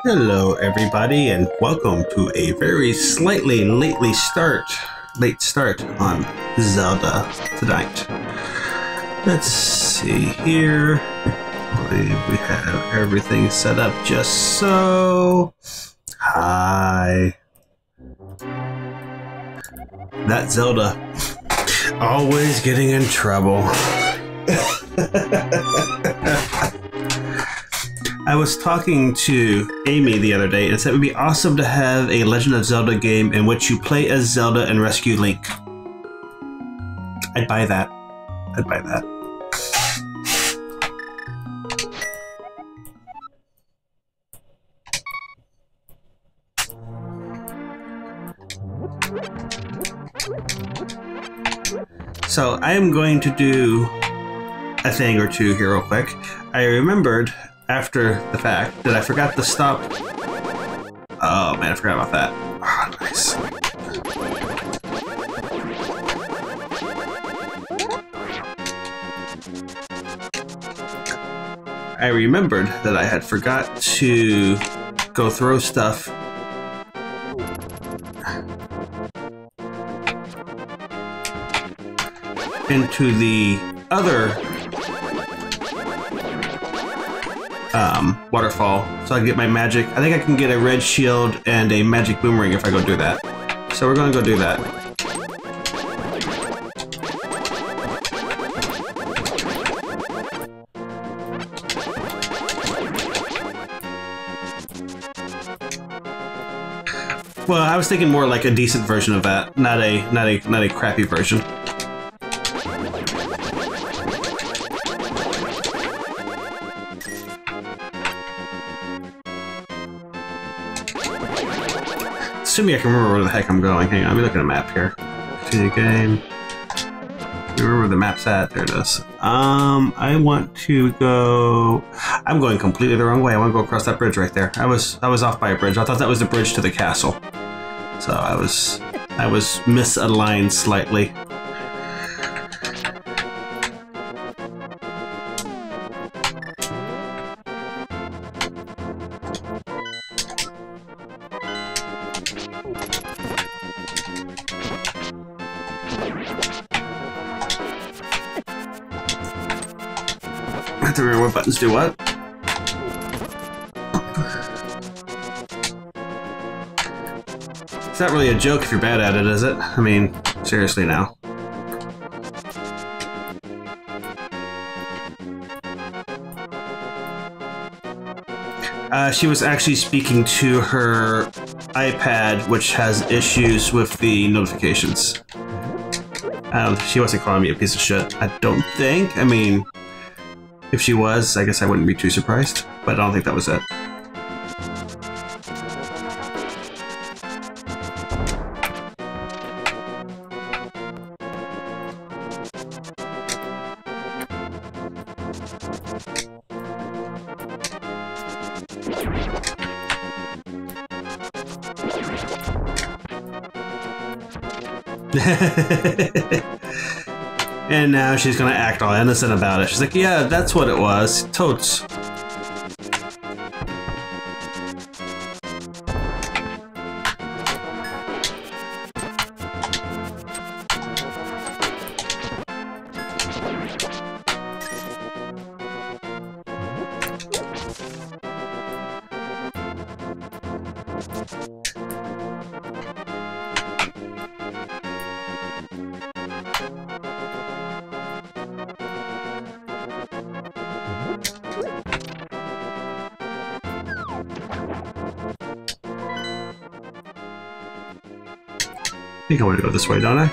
Hello everybody and welcome to a very slightly late start on Zelda tonight. Let's see here. I believe we have everything set up just so. Hi. That Zelda. Always getting in trouble. I was talking to Amy the other day and said it would be awesome to have a Legend of Zelda game in which you play as Zelda and rescue Link. I'd buy that. I'd buy that. So I am going to do a thing or two here real quick. I remembered after the fact that I forgot to stop. Oh man, I forgot about that. Oh, nice. I remembered that I had forgot to go throw stuff into the other waterfall, so I can get my magic. I think I can get a red shield and a magic boomerang if I go do that. So we're going to go do that. Well, I was thinking more like a decent version of that, not a crappy version. Assuming I can remember where the heck I'm going. Hang on, let me look at a map here. Continue game. Remember where the map's at? There it is. I want to go. I'm going completely the wrong way. I want to go across that bridge right there. I was off by a bridge. I thought that was the bridge to the castle. So I was misaligned slightly. I have to remember what buttons do what. It's not really a joke if you're bad at it, is it? I mean, seriously now. She was actually speaking to her iPad, which has issues with the notifications. She wasn't calling me a piece of shit, I don't think. I mean, if she was, I guess I wouldn't be too surprised, but I don't think that was it. And now she's gonna act all innocent about it. She's like, yeah, that's what it was. Totes. I think I want to go this way, don't I?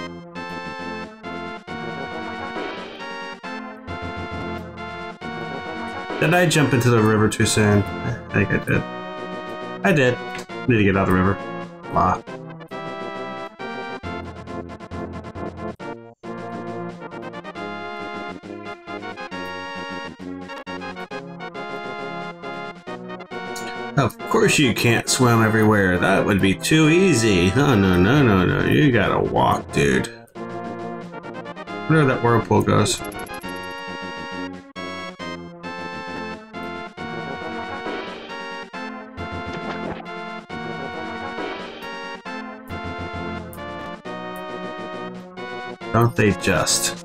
Did I jump into the river too soon? I think I did. I did. Need to get out of the river. Blah. Of course you can't swim everywhere. That would be too easy. Oh, no. You gotta walk, dude. Where that whirlpool goes. Don't they just?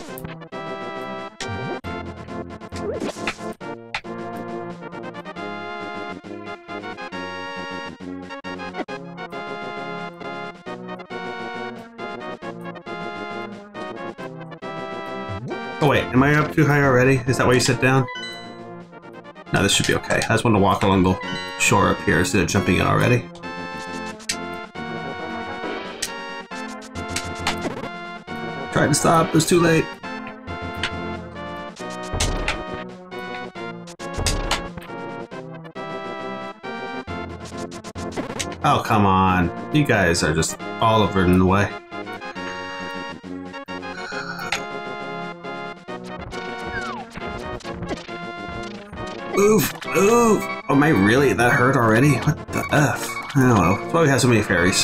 Oh wait, am I up too high already? Is that why you sit down? No, this should be okay. I just want to walk along the shore up here instead of jumping in already. Tried to stop, it was too late. Oh, come on. You guys are just all over in the way. Oof, oof. Oh, am I really? That hurt already? What the F? Oh well. That's why we have so many fairies.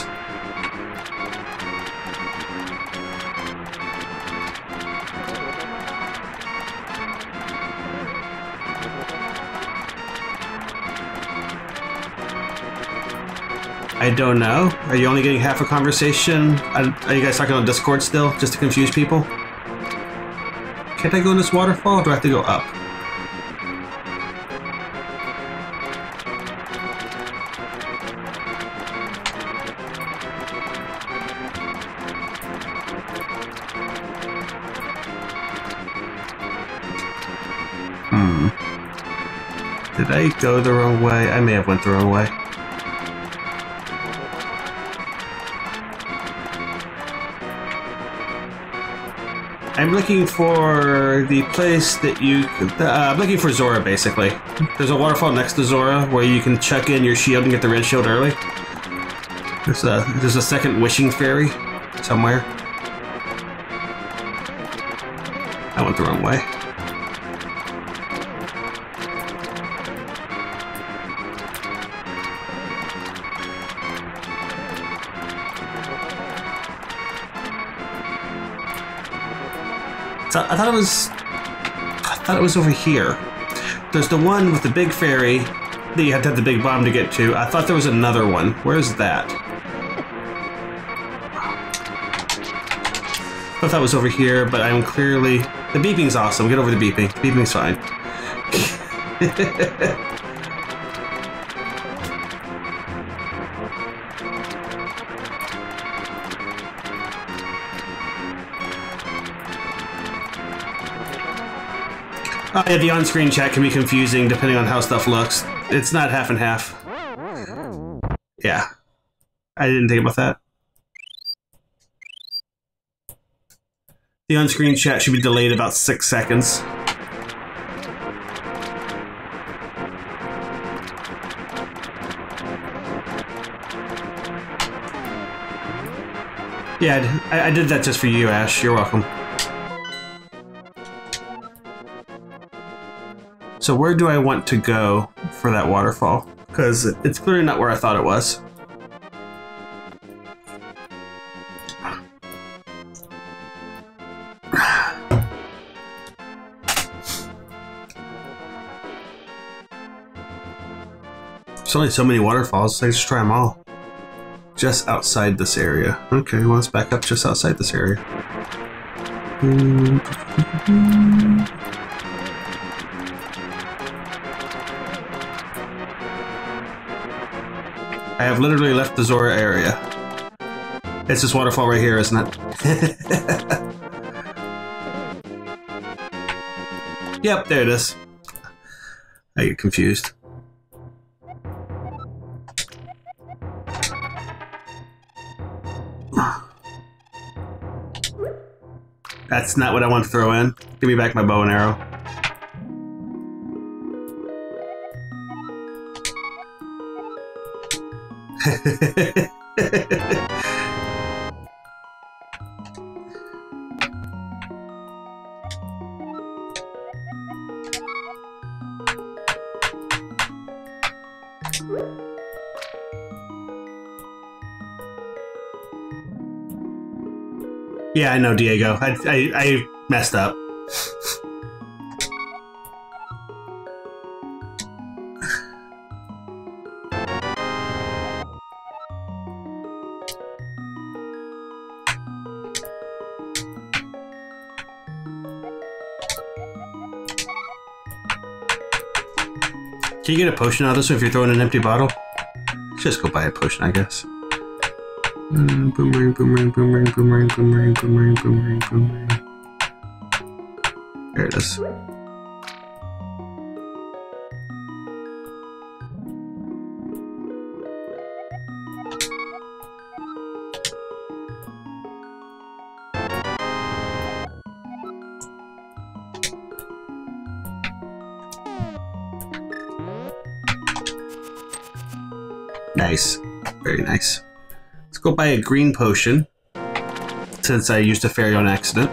I don't know. Are you only getting half a conversation? Are you guys talking on Discord still, just to confuse people? Can't I go in this waterfall, or do I have to go up? Did I go the wrong way? I may have went the wrong way. I'm looking for the place that you... I'm looking for Zora, basically. There's a waterfall next to Zora where you can chuck in your shield and get the red shield early. There's a second wishing fairy somewhere. I went the wrong way. I thought it was over here. There's the one with the big fairy that you have to have the big bomb to get to. I thought there was another one. Where's that? I thought that was over here, but I'm clearly... The beeping's awesome. Get over the beeping. The beeping's fine. Oh yeah, the on-screen chat can be confusing depending on how stuff looks. It's not half and half. Yeah. I didn't think about that. The on-screen chat should be delayed about 6 seconds. Yeah, I did that just for you, Ash. You're welcome. So where do I want to go for that waterfall? Because it's clearly not where I thought it was. There's only so many waterfalls, so I just try them all. Just outside this area. Okay, well, let's back up just outside this area. I have literally left the Zora area. It's this waterfall right here, isn't it? Yep, there it is. I get confused. That's not what I want to throw in. Give me back my bow and arrow. Yeah, I know, Diego. I messed up. Can you get a potion out of this if you're throwing an empty bottle? Just go buy a potion, I guess. Boomerang, boomerang, boomerang, boomerang, boomerang, boomerang, boomerang, boomerang. There it is. Nice. Very nice. Let's go buy a green potion, since I used a fairy on accident.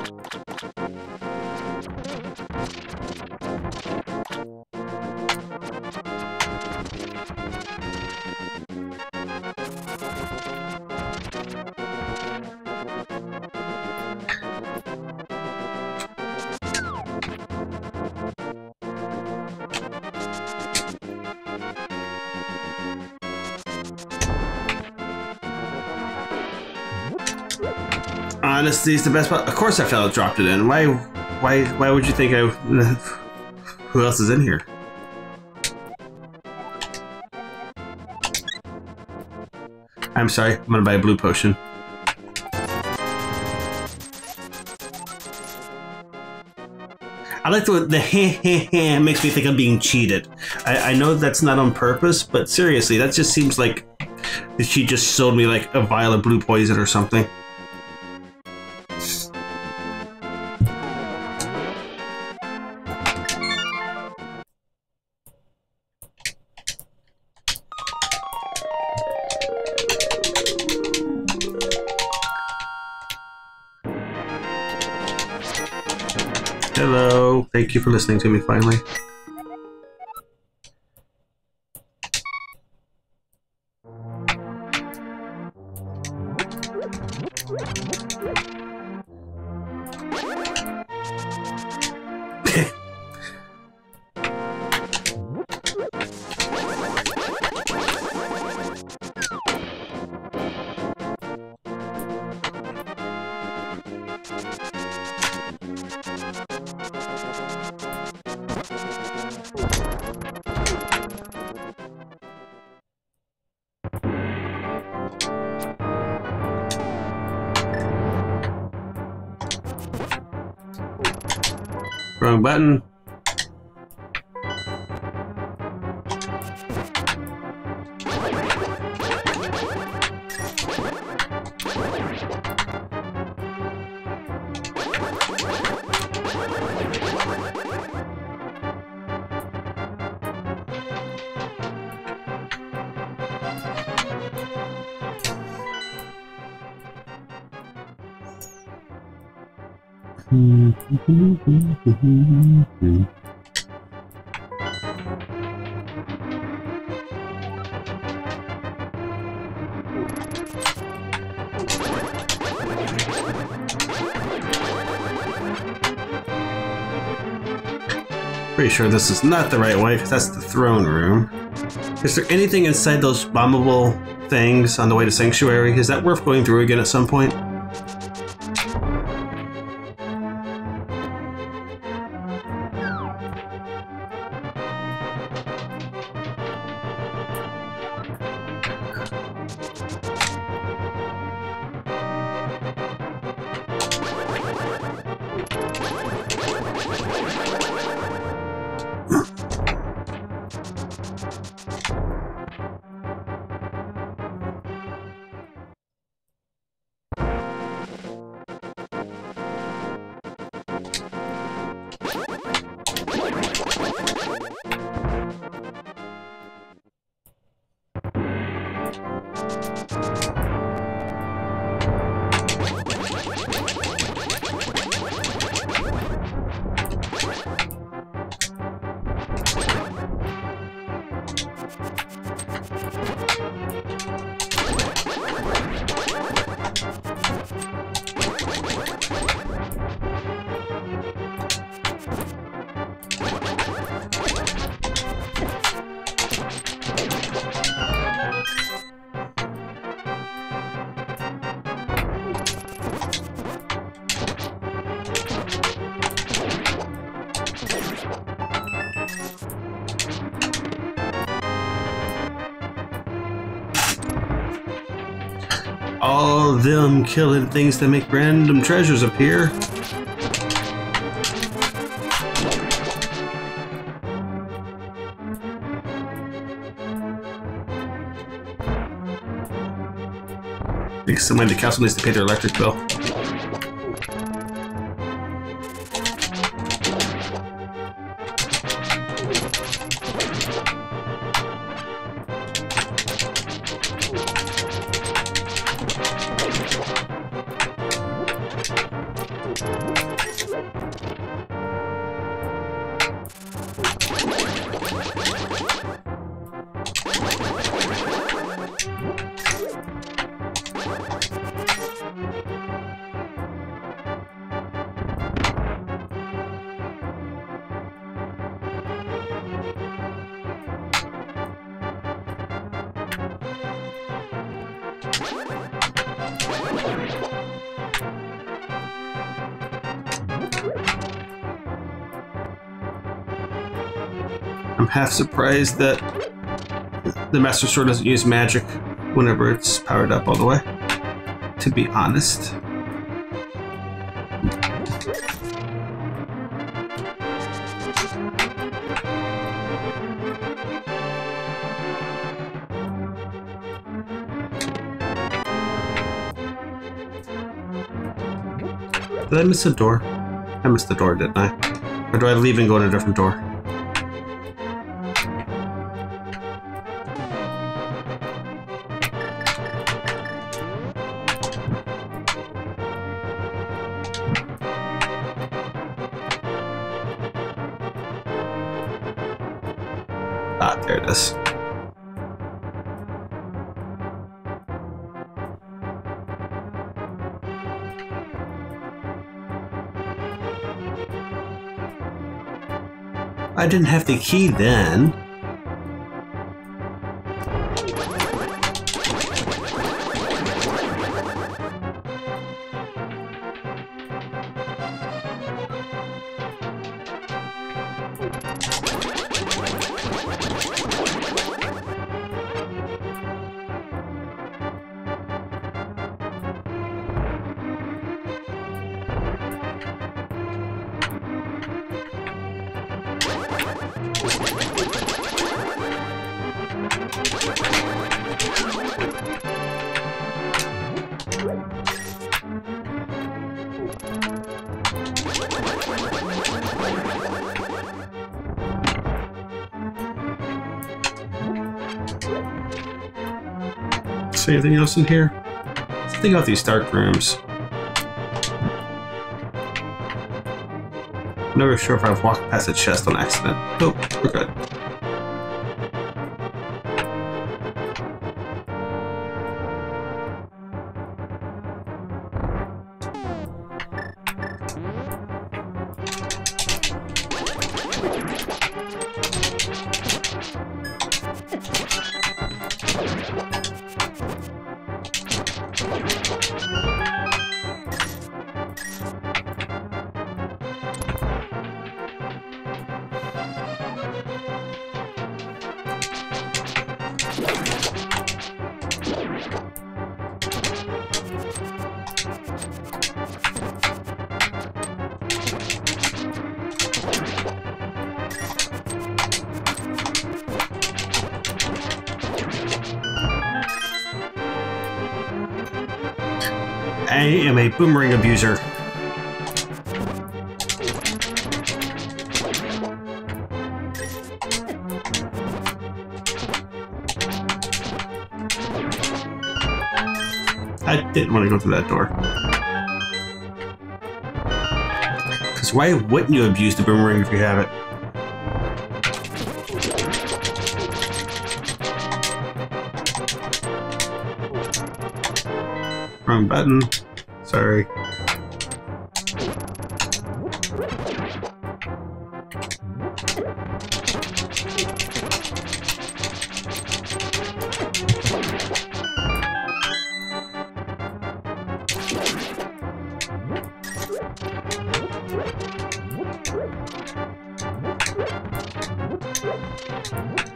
Honestly, it's the best part. Of course I felt dropped it in. Why would you think I... Who else is in here? I'm sorry, I'm gonna buy a blue potion. I like the heh makes me think I'm being cheated. I know that's not on purpose, but seriously, that just seems like she just sold me like a vial of blue poison or something. Hello, thank you for listening to me finally. Wrong button. Pretty sure this is not the right way, because that's the throne room. Is there anything inside those bombable things on the way to Sanctuary? Is that worth going through again at some point? them killing things that make random treasures appear. I think somebody in the castle needs to pay their electric bill. I'm half surprised that the Master Sword doesn't use magic whenever it's powered up all the way, to be honest. Did I miss a door? I missed the door, didn't I? Or do I leave and go in a different door? Ah, there it is. I didn't have the key then. See anything else in here? Let's think about these dark rooms. I'm never sure if I've walked past a chest on accident. Oh, we're good. I am a boomerang abuser. I didn't want to go through that door. Because why wouldn't you abuse the boomerang if you have it? Wrong button. Sorry.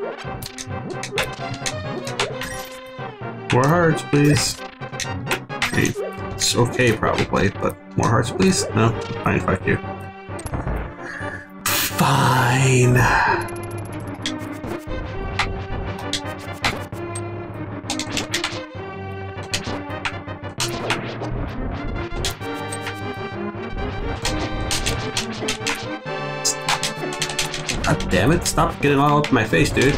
More hearts, please. It's okay, probably, but more hearts, please? No? Fine, fuck you. Fine. God damn it, stop getting all up in my face, dude.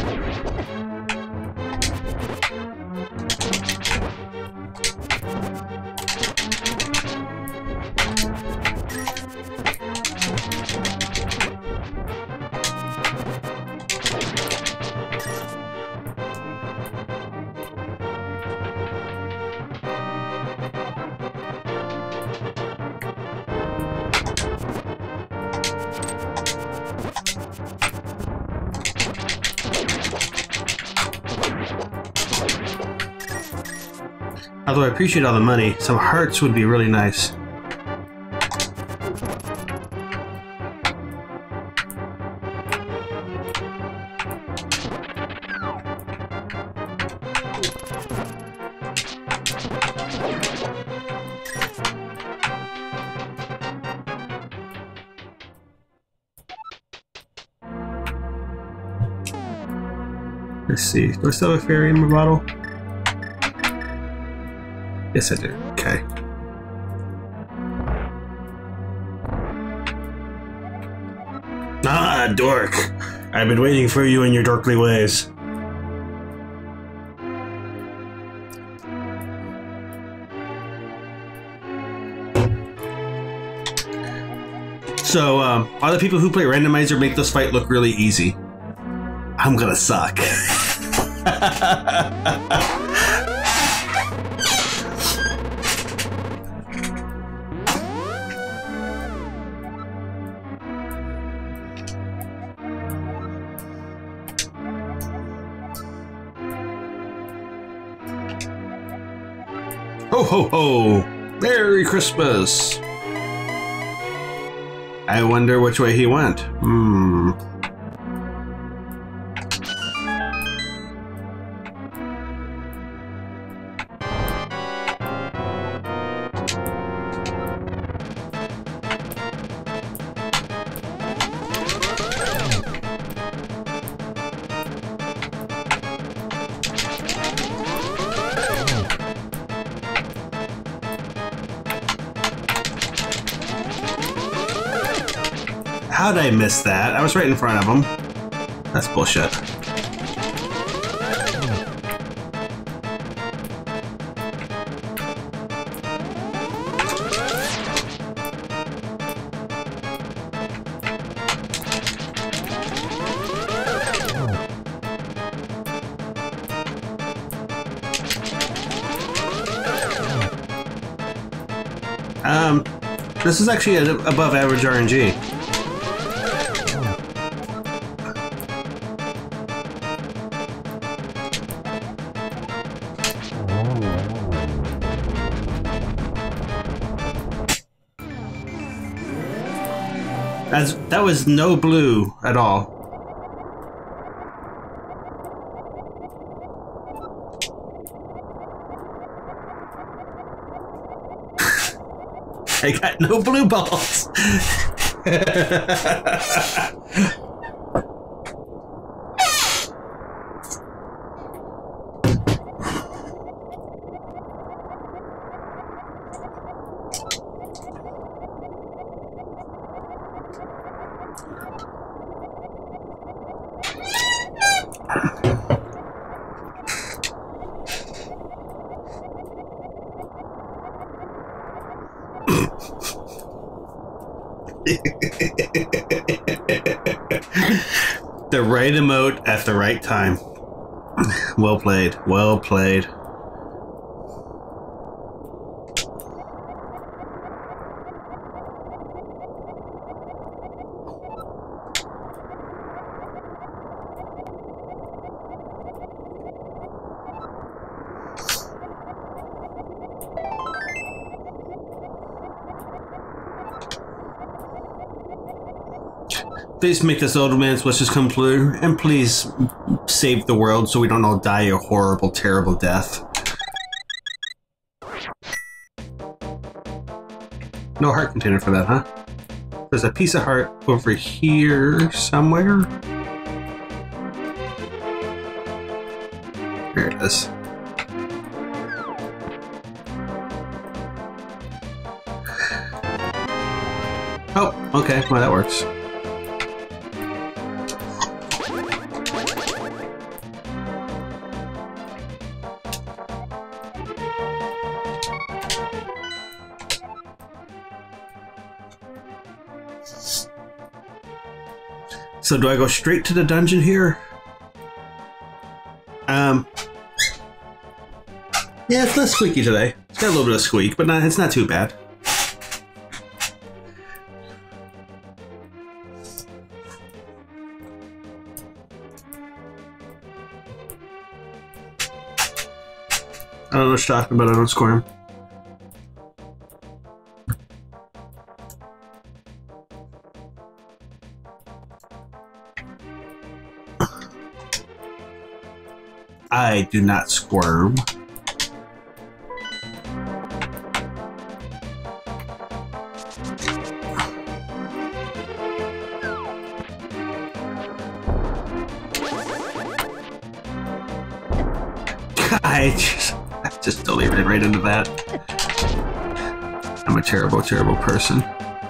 Although I appreciate all the money, some hearts would be really nice. Let's see. Do I still have a fairy in my bottle? Yes, I do. Okay. Ah, dork! I've been waiting for you in your dorkly ways. So, all the people who play randomizer make this fight look really easy. I'm gonna suck. Ho ho ho! Merry Christmas! I wonder which way he went. How'd I miss that? I was right in front of him. That's bullshit. This is actually above average RNG. That was no blue at all. I got no blue balls. The right emote at the right time. Well played. Well played. Please make this old man's wishes come true, and please save the world so we don't all die a horrible, terrible death. No heart container for that, huh? There's a piece of heart over here somewhere. Here it is. Oh, okay. Well, that works. So do I go straight to the dungeon here? Yeah, it's less squeaky today. It's got a little bit of squeak, but it's not too bad. I don't know what you're talking about, I don't squirm. I do not squirm. I just deleted right into that. I'm a terrible, terrible person.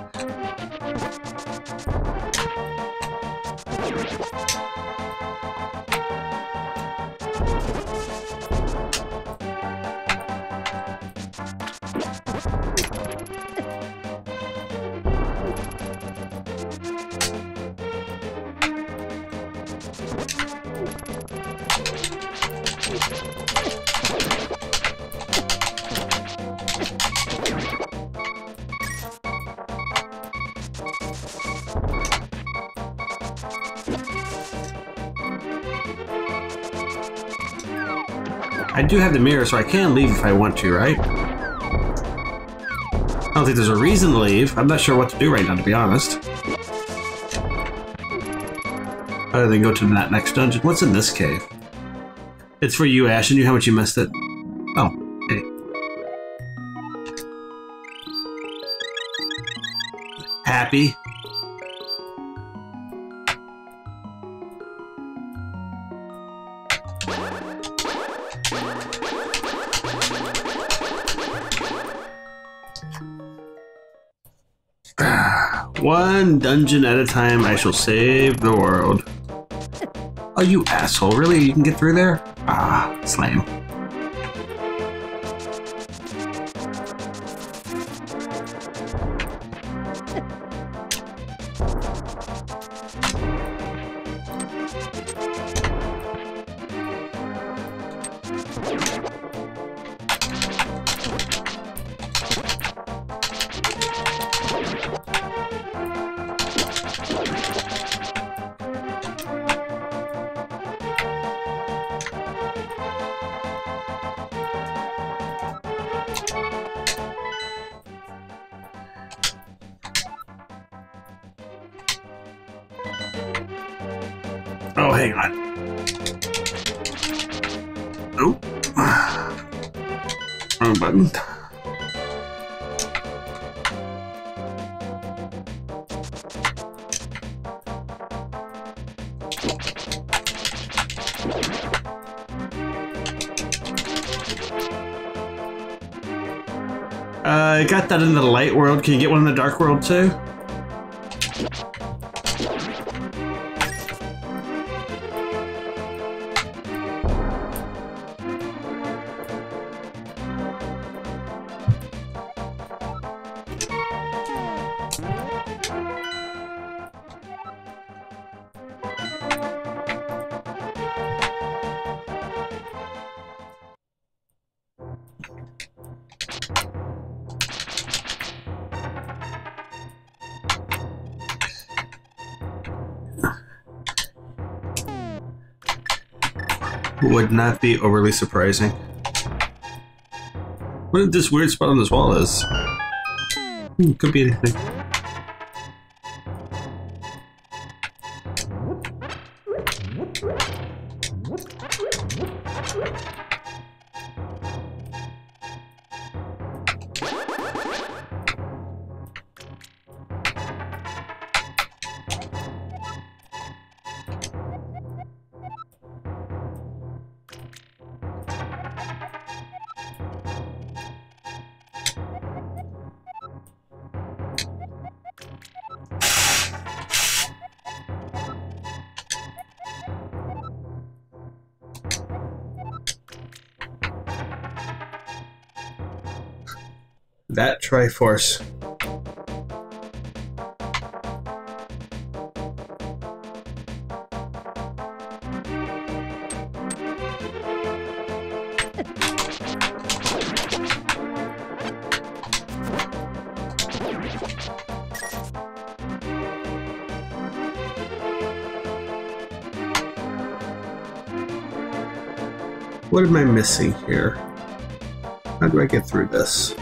I do have the mirror, so I can leave if I want to, right? I don't think there's a reason to leave. I'm not sure what to do right now, to be honest. Other than go to that next dungeon. What's in this cave? It's for you, Ash. I knew how much you missed it. Oh, hey. Happy? One dungeon at a time, I shall save the world. Oh, you asshole. Really? You can get through there? Ah, it's lame. Oh, hang on. Oh. Wrong button. I got that in the light world. Can you get one in the dark world too? Would not be overly surprising. What did this weird spot on this wall is? Could be anything. That Triforce. What am I missing here? How do I get through this?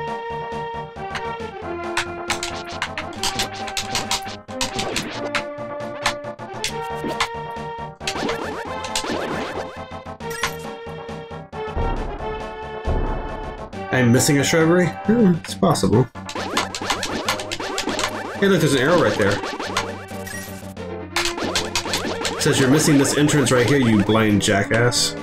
I'm missing a shrubbery? It's possible. Hey look, there's an arrow right there. It says you're missing this entrance right here, you blind jackass.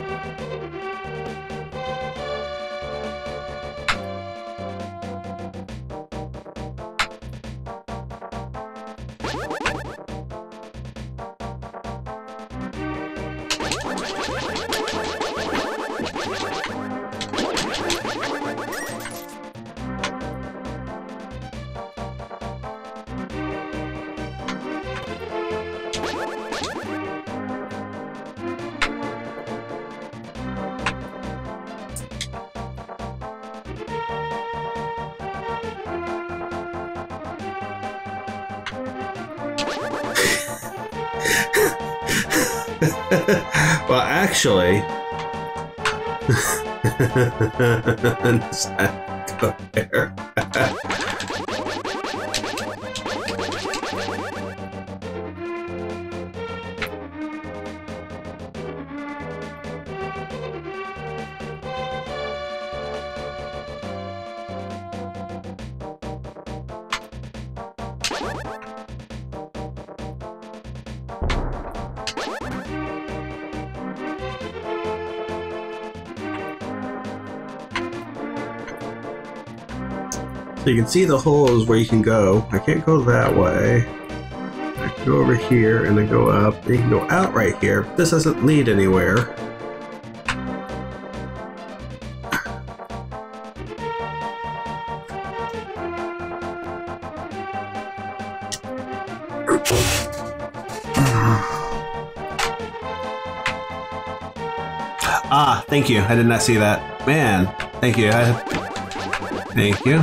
Well, actually, go there. So you can see the holes where you can go. I can't go that way. I can go over here and then go up. And you can go out right here. This doesn't lead anywhere. Ah, thank you. I did not see that. Man, thank you. Thank you.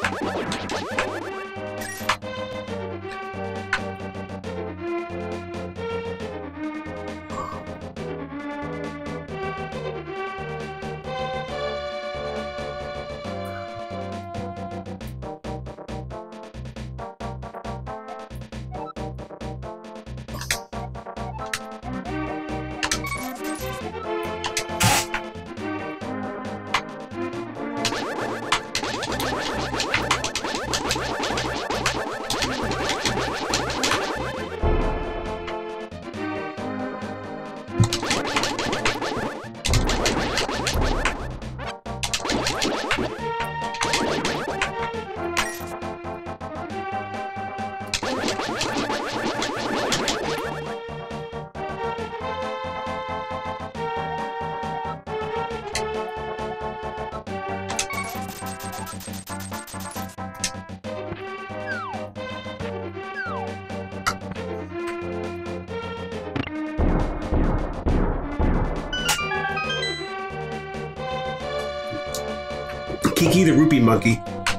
Kiki the rupee monkey.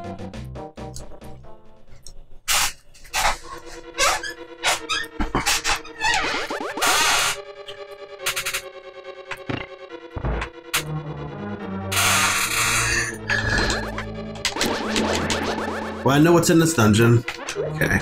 Well, I know what's in this dungeon. Okay.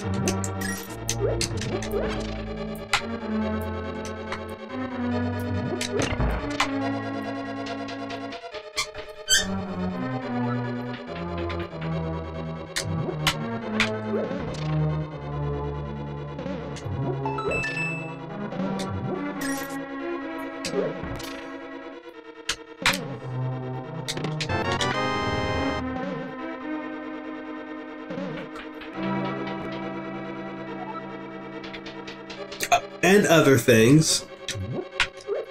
And other things.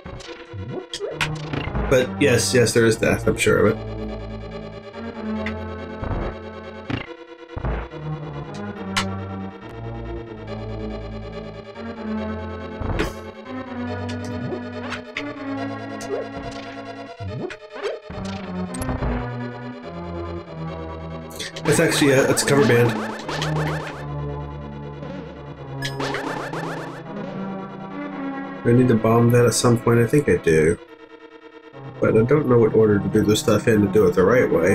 But yes, there is death, I'm sure of it. It's actually it's a cover band. Do I need to bomb that at some point? I think I do. But I don't know what order to do this stuff in to do it the right way.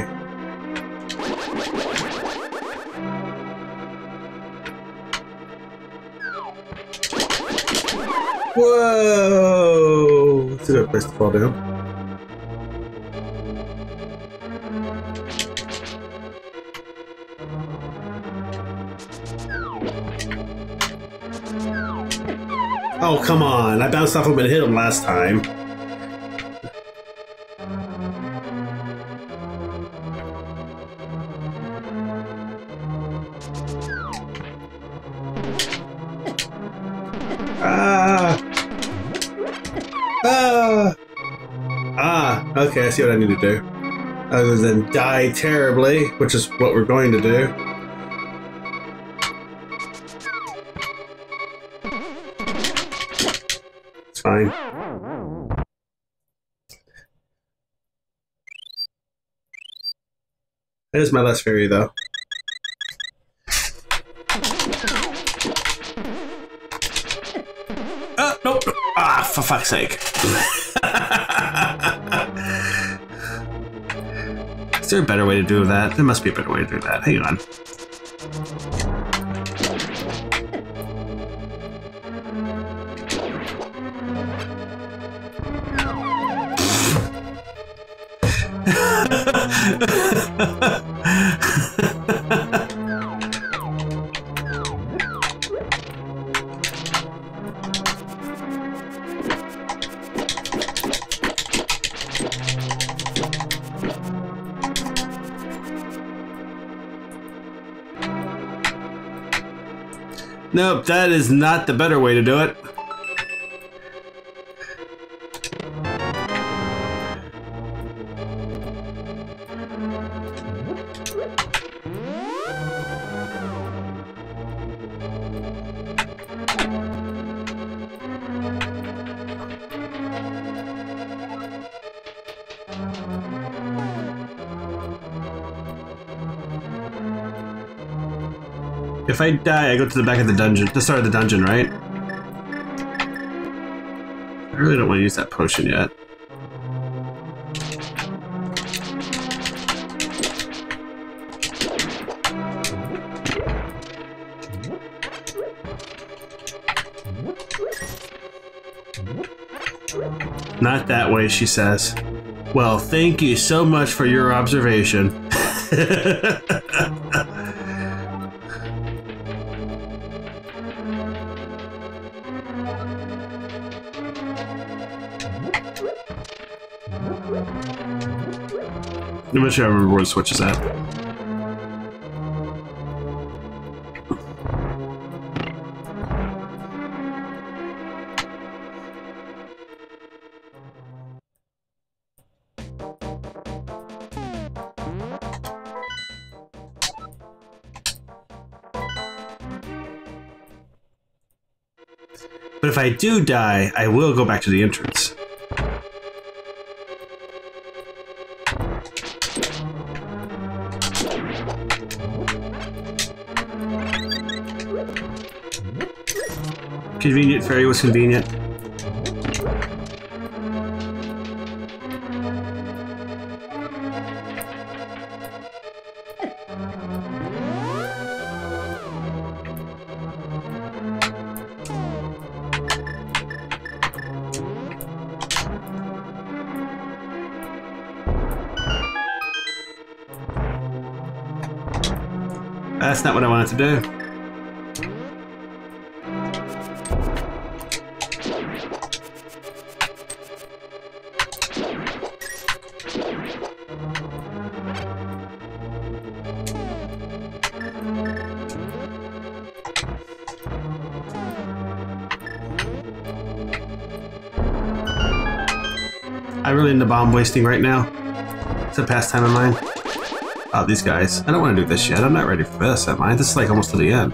Whoa! It's a good place to fall down. Oh, come on. I bounced off him and hit him last time. Okay, I see what I need to do. Other than die terribly, which is what we're going to do. It's fine. That is my last fairy, though. Nope. Ah, for fuck's sake. Is there a better way to do that? There must be a better way to do that. Hang on. Nope, that is not the better way to do it. If I die, I go to the back of the dungeon, the start of the dungeon, right? I really don't want to use that potion yet. Not that way, she says. Well, thank you so much for your observation. I'm not sure I remember where the switch is at. But if I do die, I will go back to the entrance. Convenient fairy was convenient. That's not what I wanted to do. I'm really into bomb wasting right now. It's a pastime of mine. Oh, these guys. I don't want to do this yet. I'm not ready for this, am I? This is like almost to the end.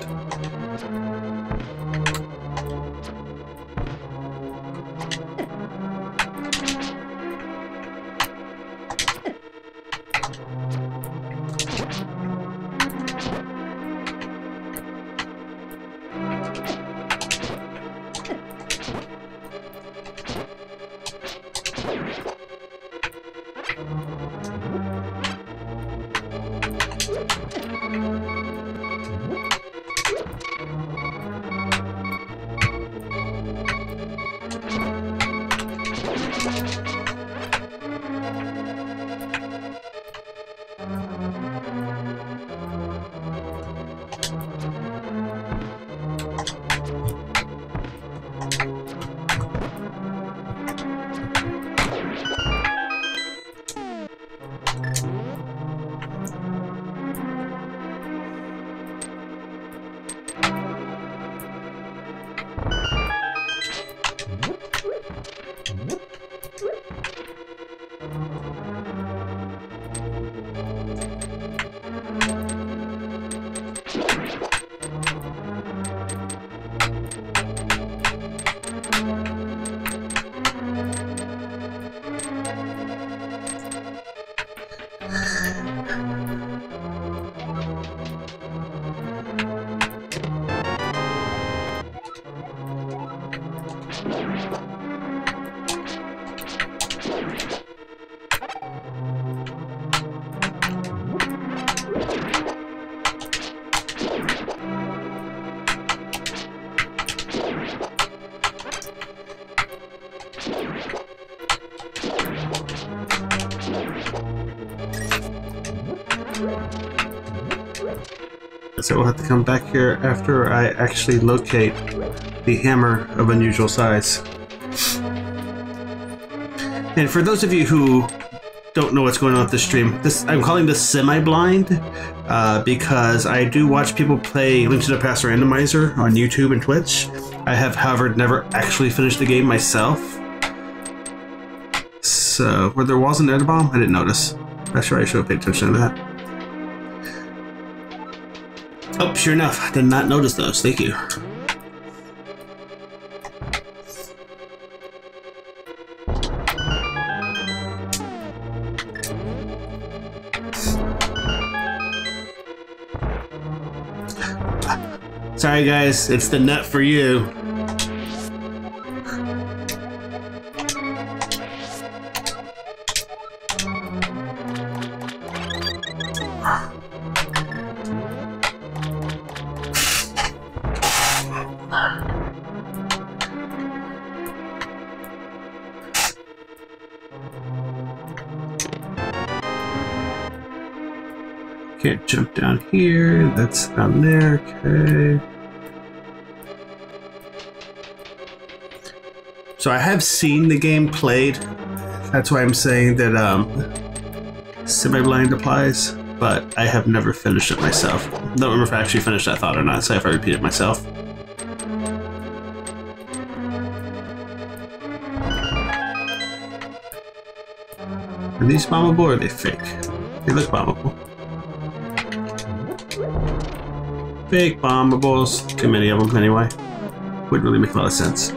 So we'll have to come back here after I actually locate the hammer of unusual size. And for those of you who don't know what's going on with this stream, I'm calling this semi-blind because I do watch people play Link to the Past randomizer on YouTube and Twitch. I have, however, never actually finished the game myself. So, were there walls in there to bomb? I didn't notice. Not sure I should have paid attention to that. Oh, sure enough, I did not notice those. Thank you. Sorry guys, it's the nut for you. Can't jump down here, that's down there, okay. So I have seen the game played, that's why I'm saying that semi-blind applies, but I have never finished it myself. Don't remember if I actually finished that thought or not, so if I repeat it myself. Are these bombable or are they fake? They look bombable. Fake bombables. Too many of them anyway. Wouldn't really make a lot of sense.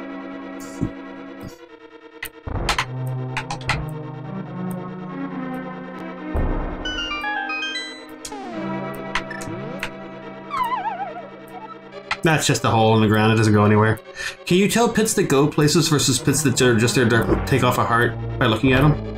That's just a hole in the ground. It doesn't go anywhere. Can you tell pits that go places versus pits that are just there to take off a heart by looking at them?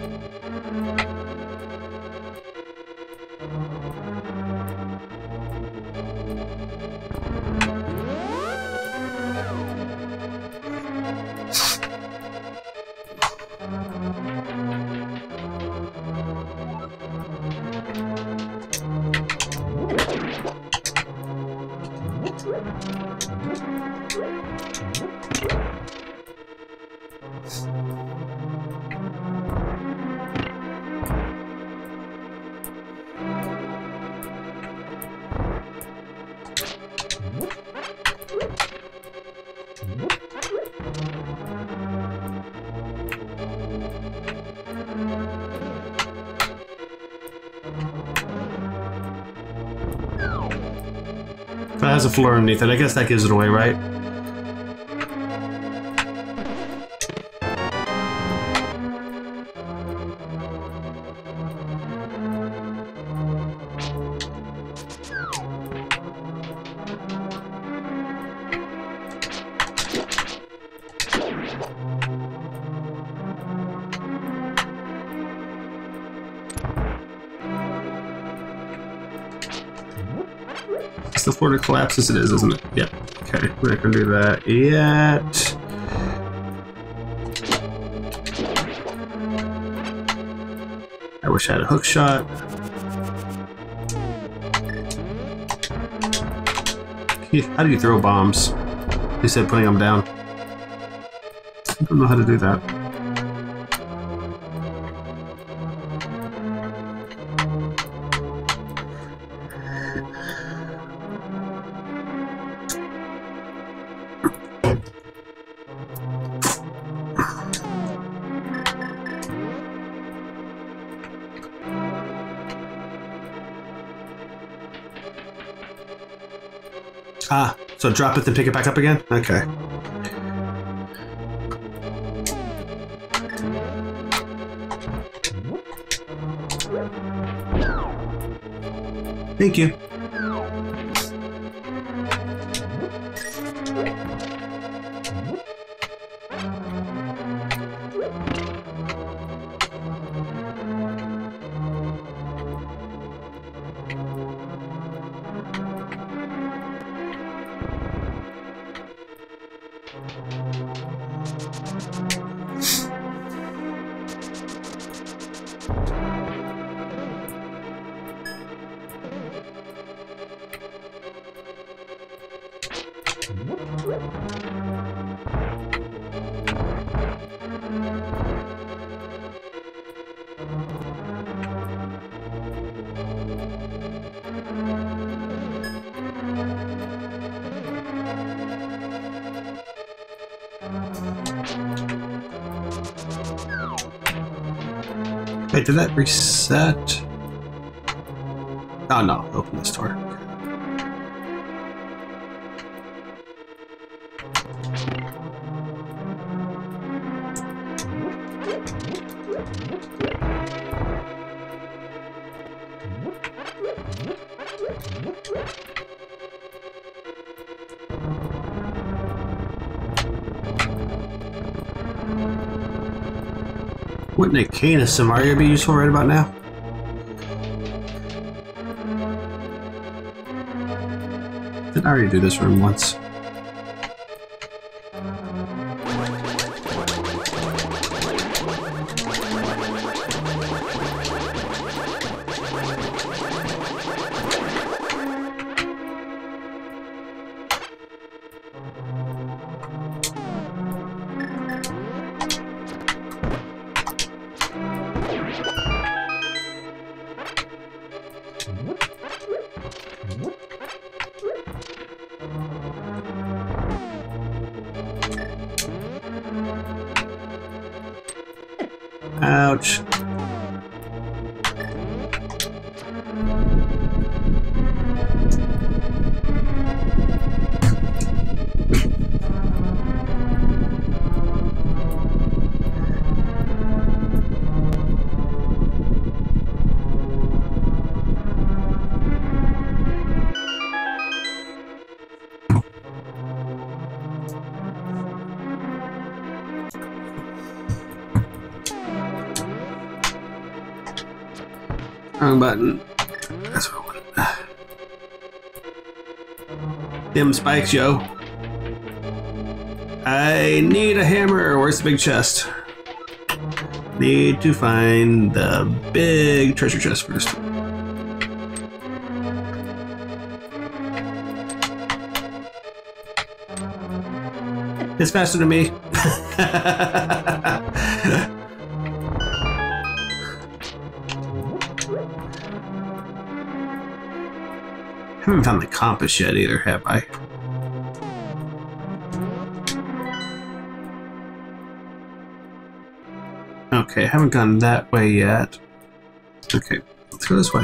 That has a floor underneath it. I guess that gives it away, right? the floor to collapse? Yes, it is, isn't it? Yep. Okay, we're not gonna do that yet. I wish I had a hook shot. How do you throw bombs? He said putting them down. I don't know how to do that. Ah, so drop it then pick it back up again? Okay. Thank you. Wait, did that reset? Oh no, open this door. Wouldn't a cane of Samaria be useful right about now? Did I already do this room once? Ouch. Wrong button. That's what I wanted. Them spikes, yo. I need a hammer. Where's the big chest? Need to find the big treasure chest first. It's faster than me. I haven't found the compass yet either, have I? Okay, haven't gone that way yet. Okay, let's go this way.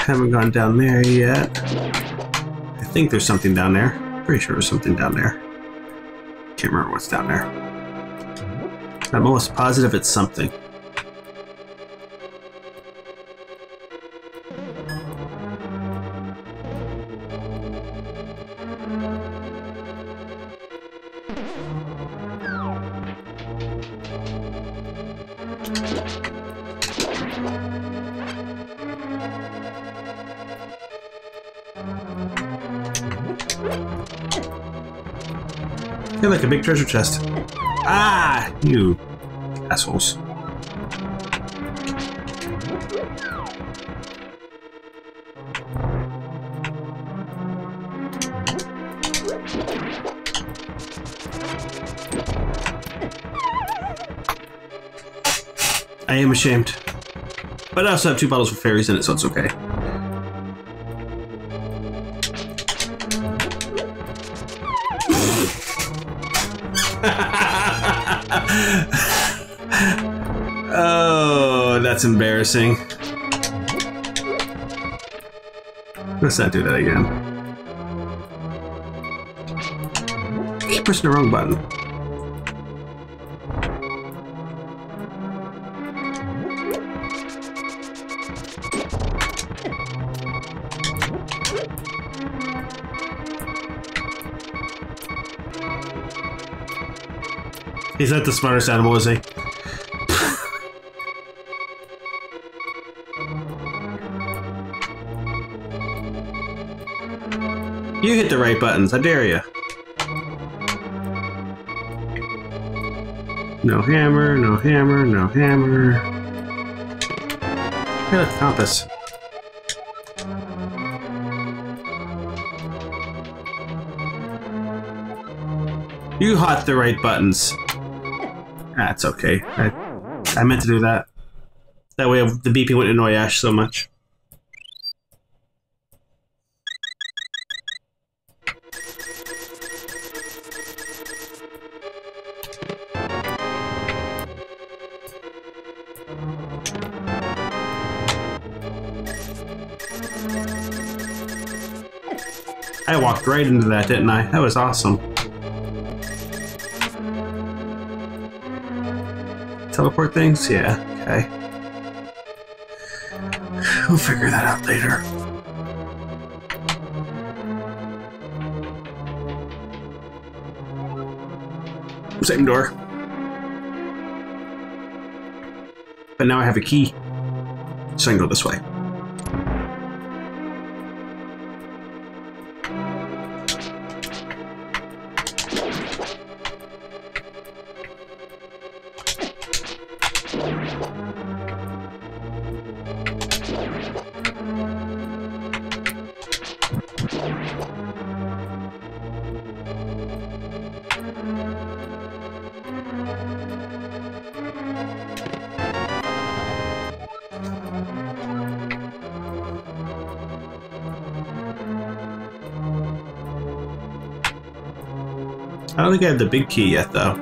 Haven't gone down there yet. I think there's something down there. Pretty sure there's something down there. Can't remember what's down there. I'm almost positive it's something. They're like a big treasure chest. Ah, you assholes. I am ashamed. But I also have 2 bottles with fairies in it, so it's okay. Oh, that's embarrassing. Let's not do that again. Keep pushing the wrong button. He's not the smartest animal, is he? You hit the right buttons, I dare you. No hammer, no hammer, no hammer. Hey, look, compass. You hit the right buttons. That's okay. I meant to do that. That way the beeping wouldn't annoy Ash so much. I walked right into that, didn't I? That was awesome. Teleport things? Yeah, okay. We'll figure that out later. Same door. But now I have a key, so I can go this way. I don't think I have the big key yet, though.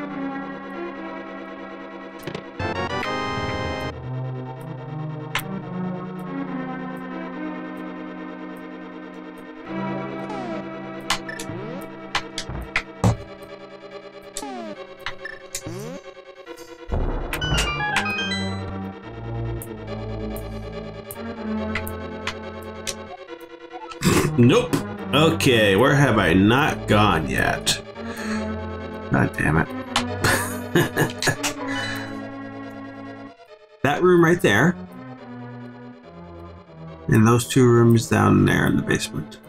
Nope. Okay, where have I not gone yet? God damn it. That room right there. And those 2 rooms down there in the basement.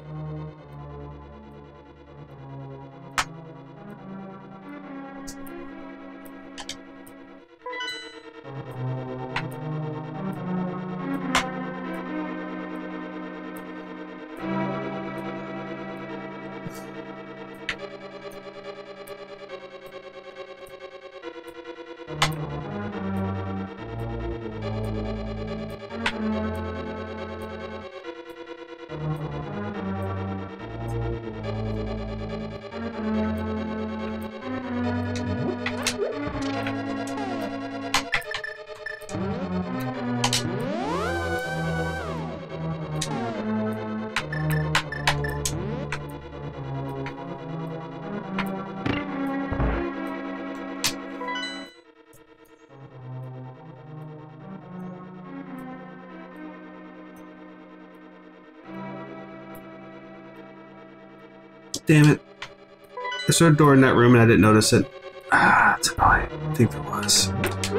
damn it. Is there a door in that room and I didn't notice it? Ah, it's annoying. I think there was.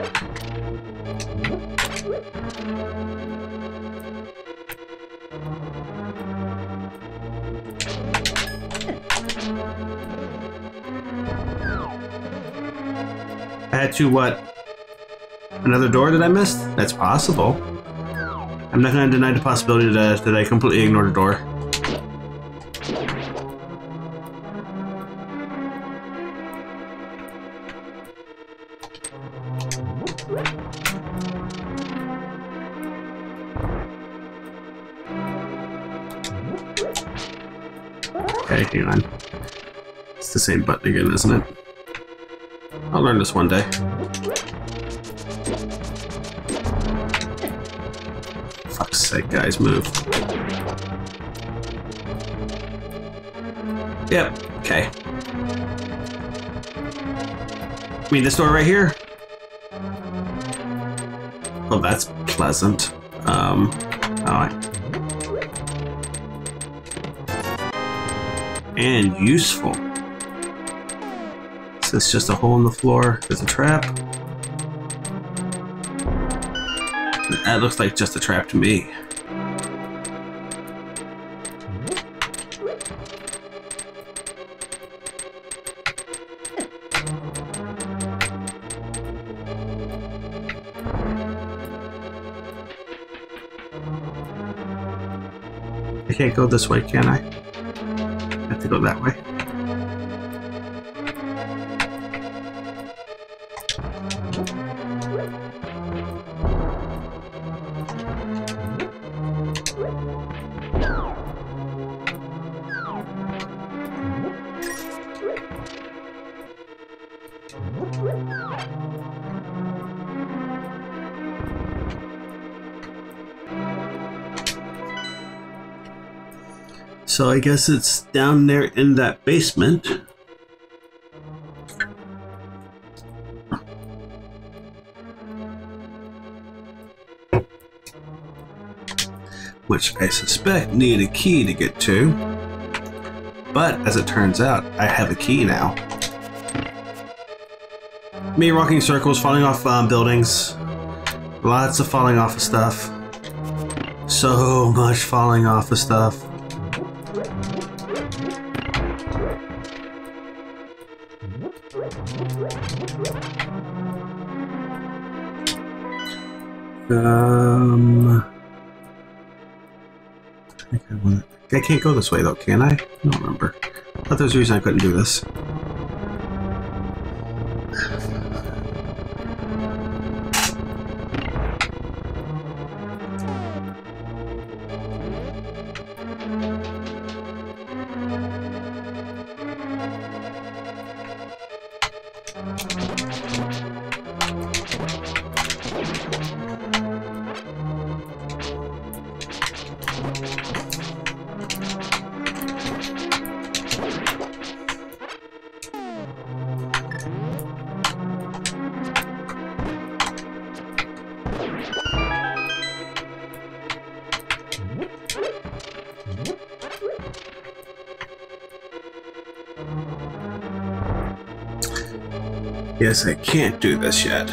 I had to, what? Another door that I missed? That's possible. I'm not going to deny the possibility that I completely ignored a door. Okay, hang on. It's the same button again, isn't it? I'll learn this one day. Fuck's sake, guys, move. Yep, okay. I mean, this door right here? Well, that's pleasant. And useful. Is this just a hole in the floor? There's a trap. That looks like just a trap to me. I can't go this way, can I? I have to go that way. So I guess it's down there in that basement. Which I suspect need a key to get to. But as it turns out, I have a key now. Me walking circles, falling off buildings. Lots of falling off of stuff. So much falling off of stuff. I can't go this way though, can I? I don't remember. I thought there was a reason I couldn't do this. Yes, I can't do this yet.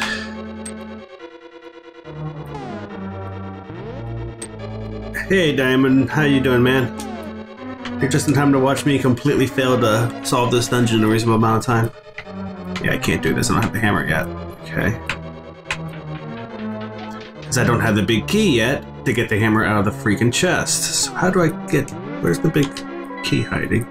Hey, Diamond. How you doing, man? You're just in time to watch me completely fail to solve this dungeon in a reasonable amount of time. Yeah, I can't do this. I don't have the hammer yet. Okay. Because I don't have the big key yet to get the hammer out of the freaking chest. So how do I get... Where's the big key hiding?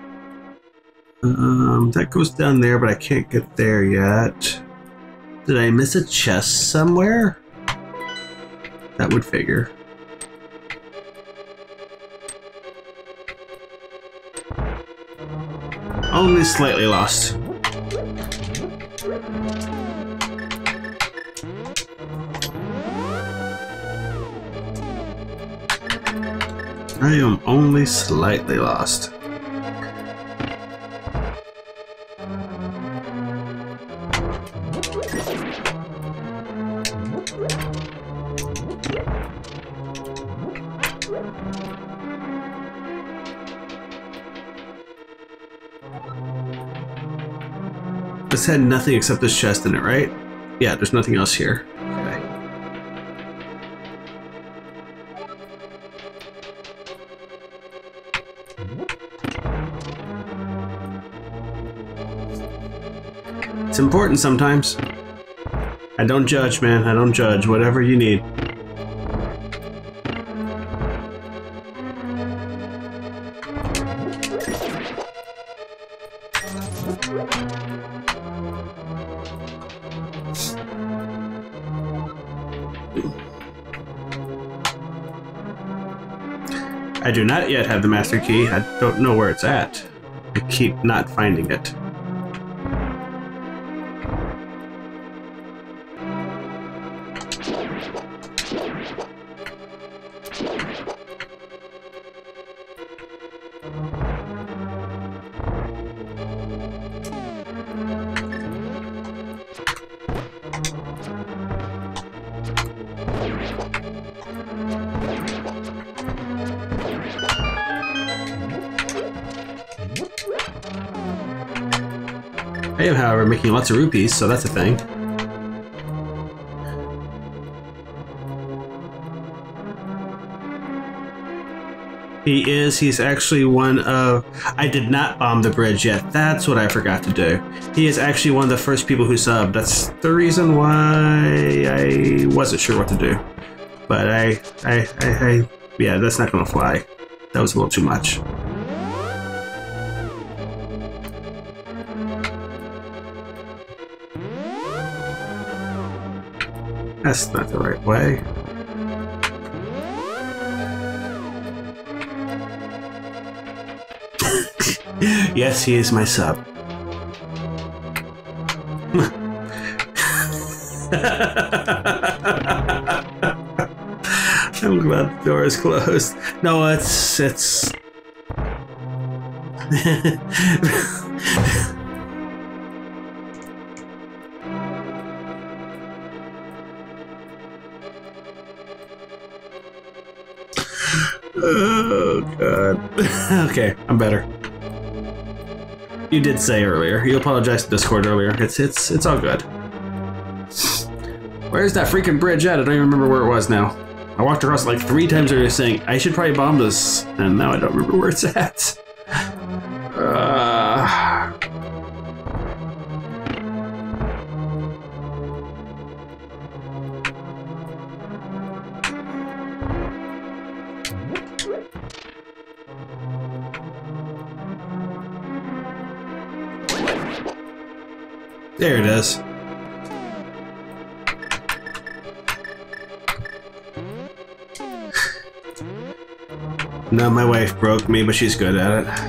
That goes down there, but I can't get there yet. Did I miss a chest somewhere? That would figure. Only slightly lost. I am only slightly lost. This had nothing except this chest in it, right? Yeah, there's nothing else here. Okay. It's important sometimes. I don't judge, man. I don't judge. Whatever you need. I do not yet have the master key. I don't know where it's at. I keep not finding it. I am, however, making lots of rupees, so that's a thing. He is. He's actually one of... I did not bomb the bridge yet. That's what I forgot to do. He is actually one of the first people who subbed. That's the reason why I wasn't sure what to do. But yeah, that's not going to fly. That was a little too much. That's not the right way. Yes, he is my sub. I'm glad the door is closed. No, it's... Oh, God. Okay, I'm better. You did say earlier. You apologized to Discord earlier. It's all good. Where's that freaking bridge at? I don't even remember where it was now. I walked across it like 3 times earlier saying, I should probably bomb this, and now I don't remember where it's at. There it is. No, my wife broke me, but she's good at it.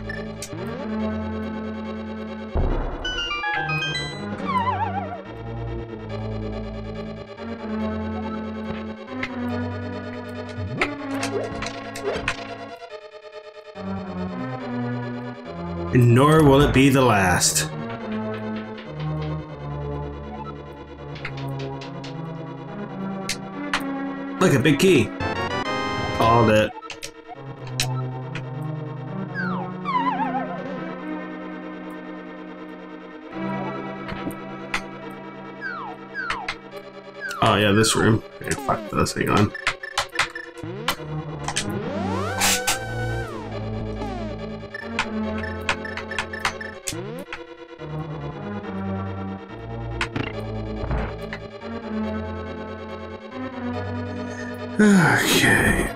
And nor will it be the last. Look, a big key. Called it. Oh yeah, this room. Okay, fuck this, hang on. Okay.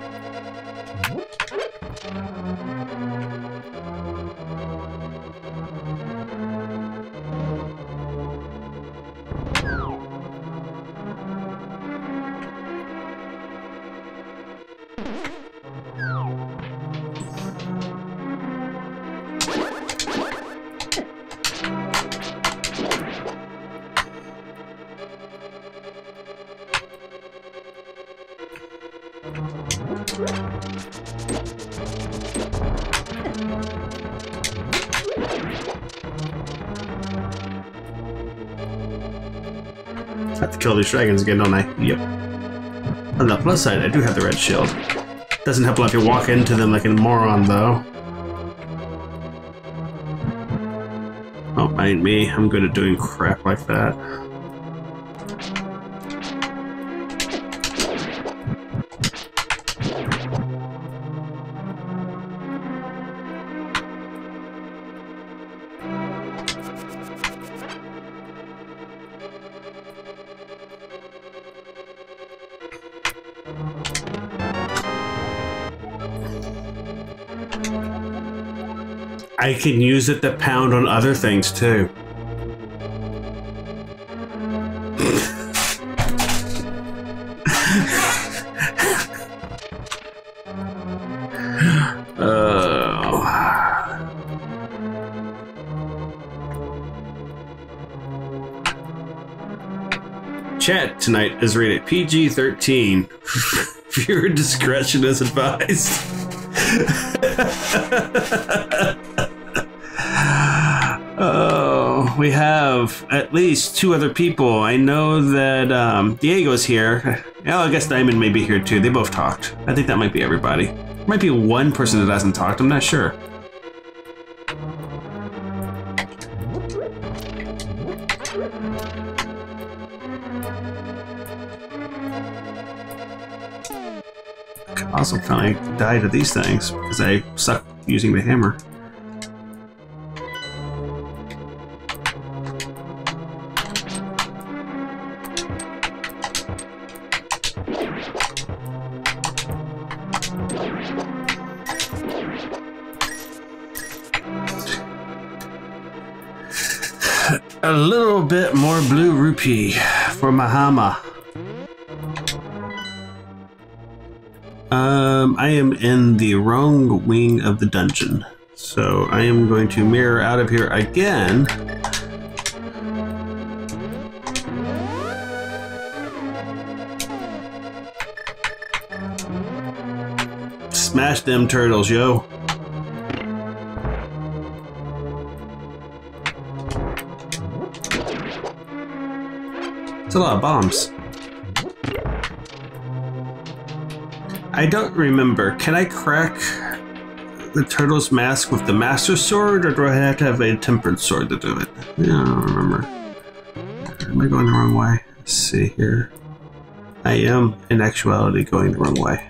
Have to kill these dragons again, don't I? Yep. On the plus side, I do have the red shield. Doesn't help if you walk into them like a moron, though. Don't mind me. I'm good at doing crap like that. I can use it to pound on other things too. Chat tonight is rated PG-13. Viewer discretion is advised. Oh, we have at least 2 other people. I know that Diego's here. Oh, I guess Diamond may be here too. They both talked. I think that might be everybody. There might be one person that hasn't talked. I'm not sure. I can also finally die to these things because I suck using the hammer. A little bit more blue rupee for Mahama. I am in the wrong wing of the dungeon, so I am going to mirror out of here again. Smash them turtles, yo. It's a lot of bombs. I don't remember. Can I crack the turtle's mask with the Master Sword, or do I have to have a Tempered Sword to do it? I don't remember. Am I going the wrong way? Let's see here. I am, in actuality, going the wrong way.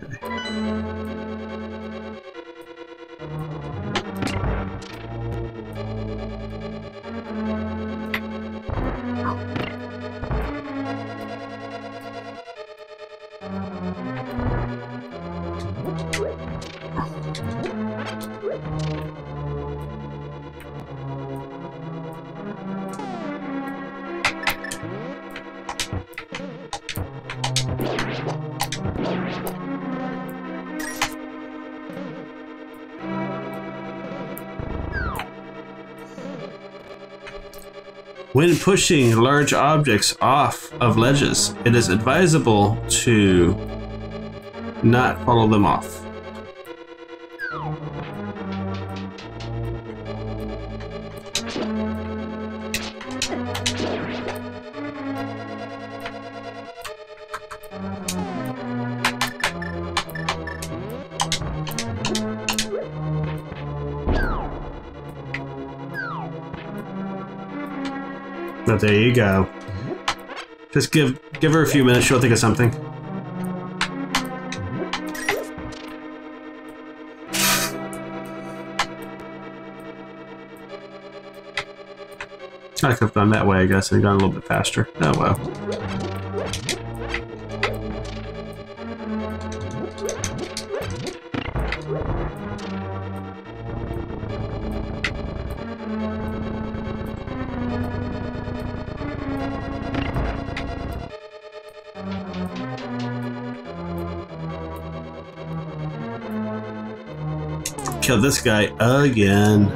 When pushing large objects off of ledges, it is advisable to not follow them off. But there you go. Just give her a few minutes, she'll think of something. I could have gone that way, I guess, and gone a little bit faster. Oh well. Kill this guy again.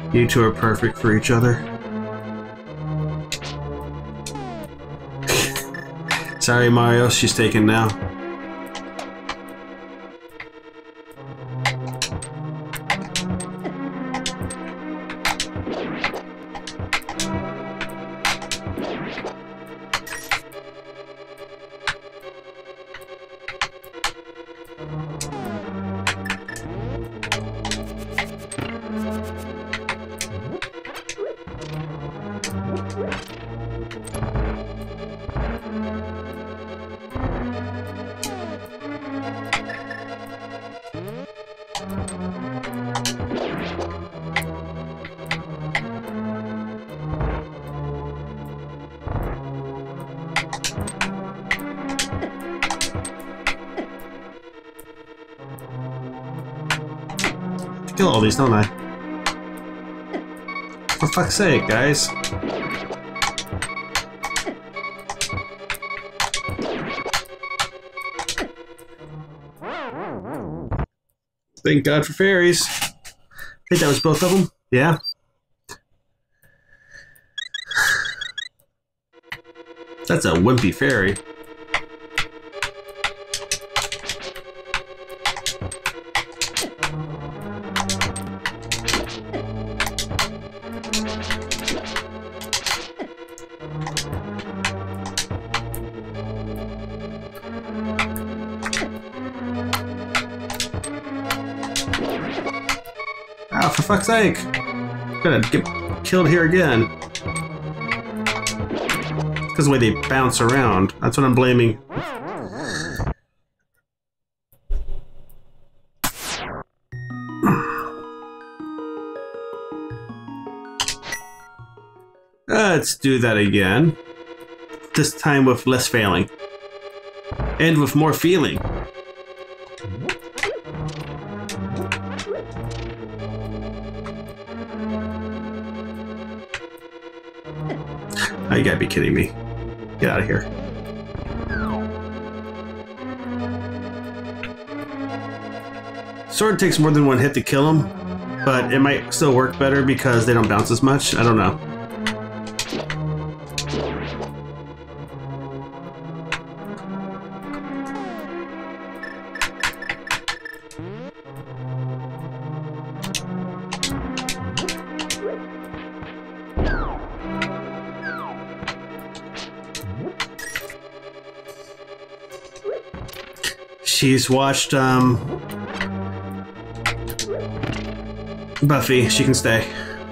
You two are perfect for each other. Sorry, Mario, she's taken now. Kill all these, don't I? For fuck's sake, guys. Thank God for fairies. I think that was both of them. Yeah. That's a wimpy fairy. Oh, for fuck's sake! I'm gonna get killed here again. Because the way they bounce around. That's what I'm blaming. Let's do that again. This time with less failing. And with more feeling. Oh, you gotta be kidding me. Get out of here. Sword takes more than one hit to kill him, but it might still work better because they don't bounce as much. I don't know. She's watched, Buffy. She can stay.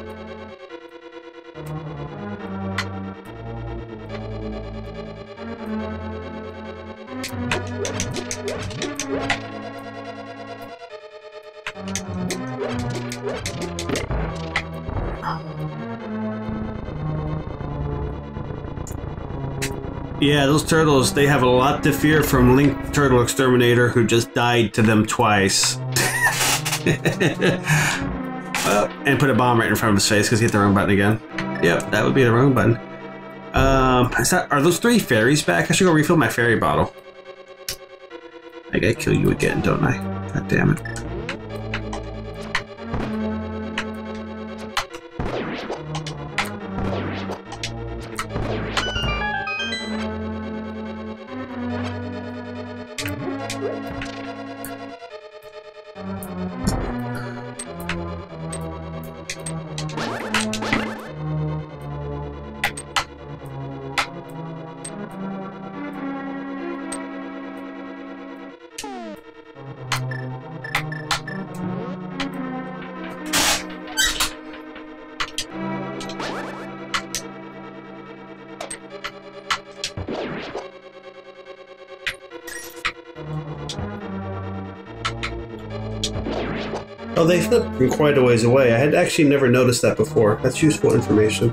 Yeah, those turtles, they have a lot to fear from Link Turtle Exterminator, who just died to them twice. And put a bomb right in front of his face because he hit the wrong button again. Yep, that would be the wrong button. Are those 3 fairies back? I should go refill my fairy bottle. I gotta kill you again, don't I? God damn it. Oh, they flip from quite a ways away. I had actually never noticed that before. That's useful information.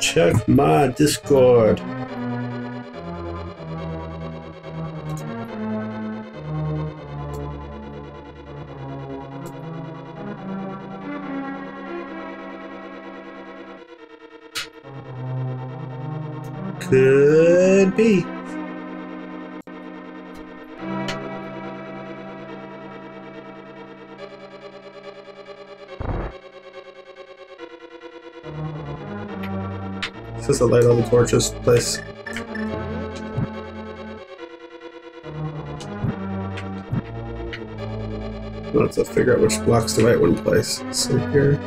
check my Discord. Could be. This is the light on the torches place. Let's figure out which block's the right one place. So here.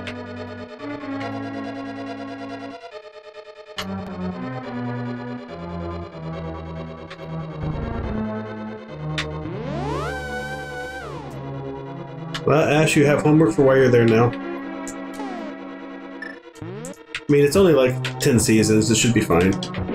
Well, Ash, you have homework for why you're there now. I mean, it's only like 10 seasons, it should be fine.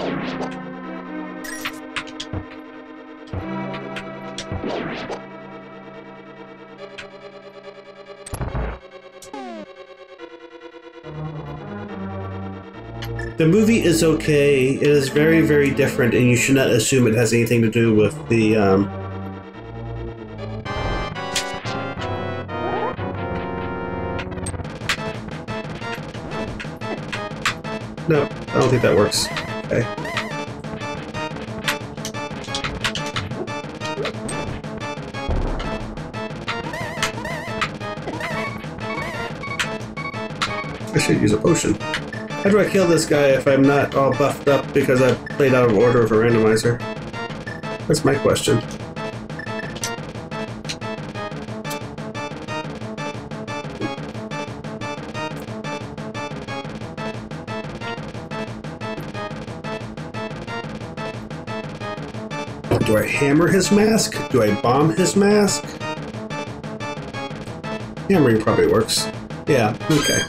The movie is okay. It is very, very different, and you should not assume it has anything to do with the, No, I don't think that works. Okay. I should use a potion. How do I kill this guy if I'm not all buffed up because I played out of order of a randomizer? That's my question. Do I hammer his mask? Do I bomb his mask? Hammering probably works. Yeah, okay.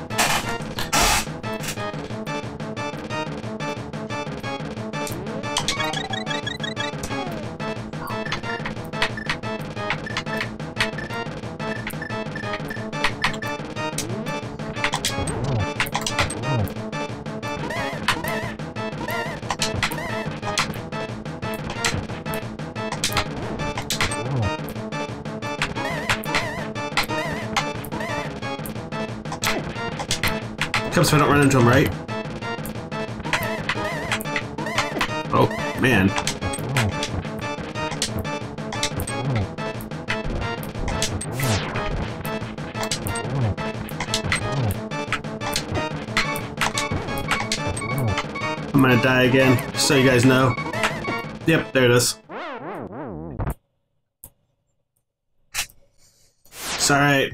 So I don't run into him, right? Oh, man. I'm gonna die again, just so you guys know. Yep, there it is. It's alright.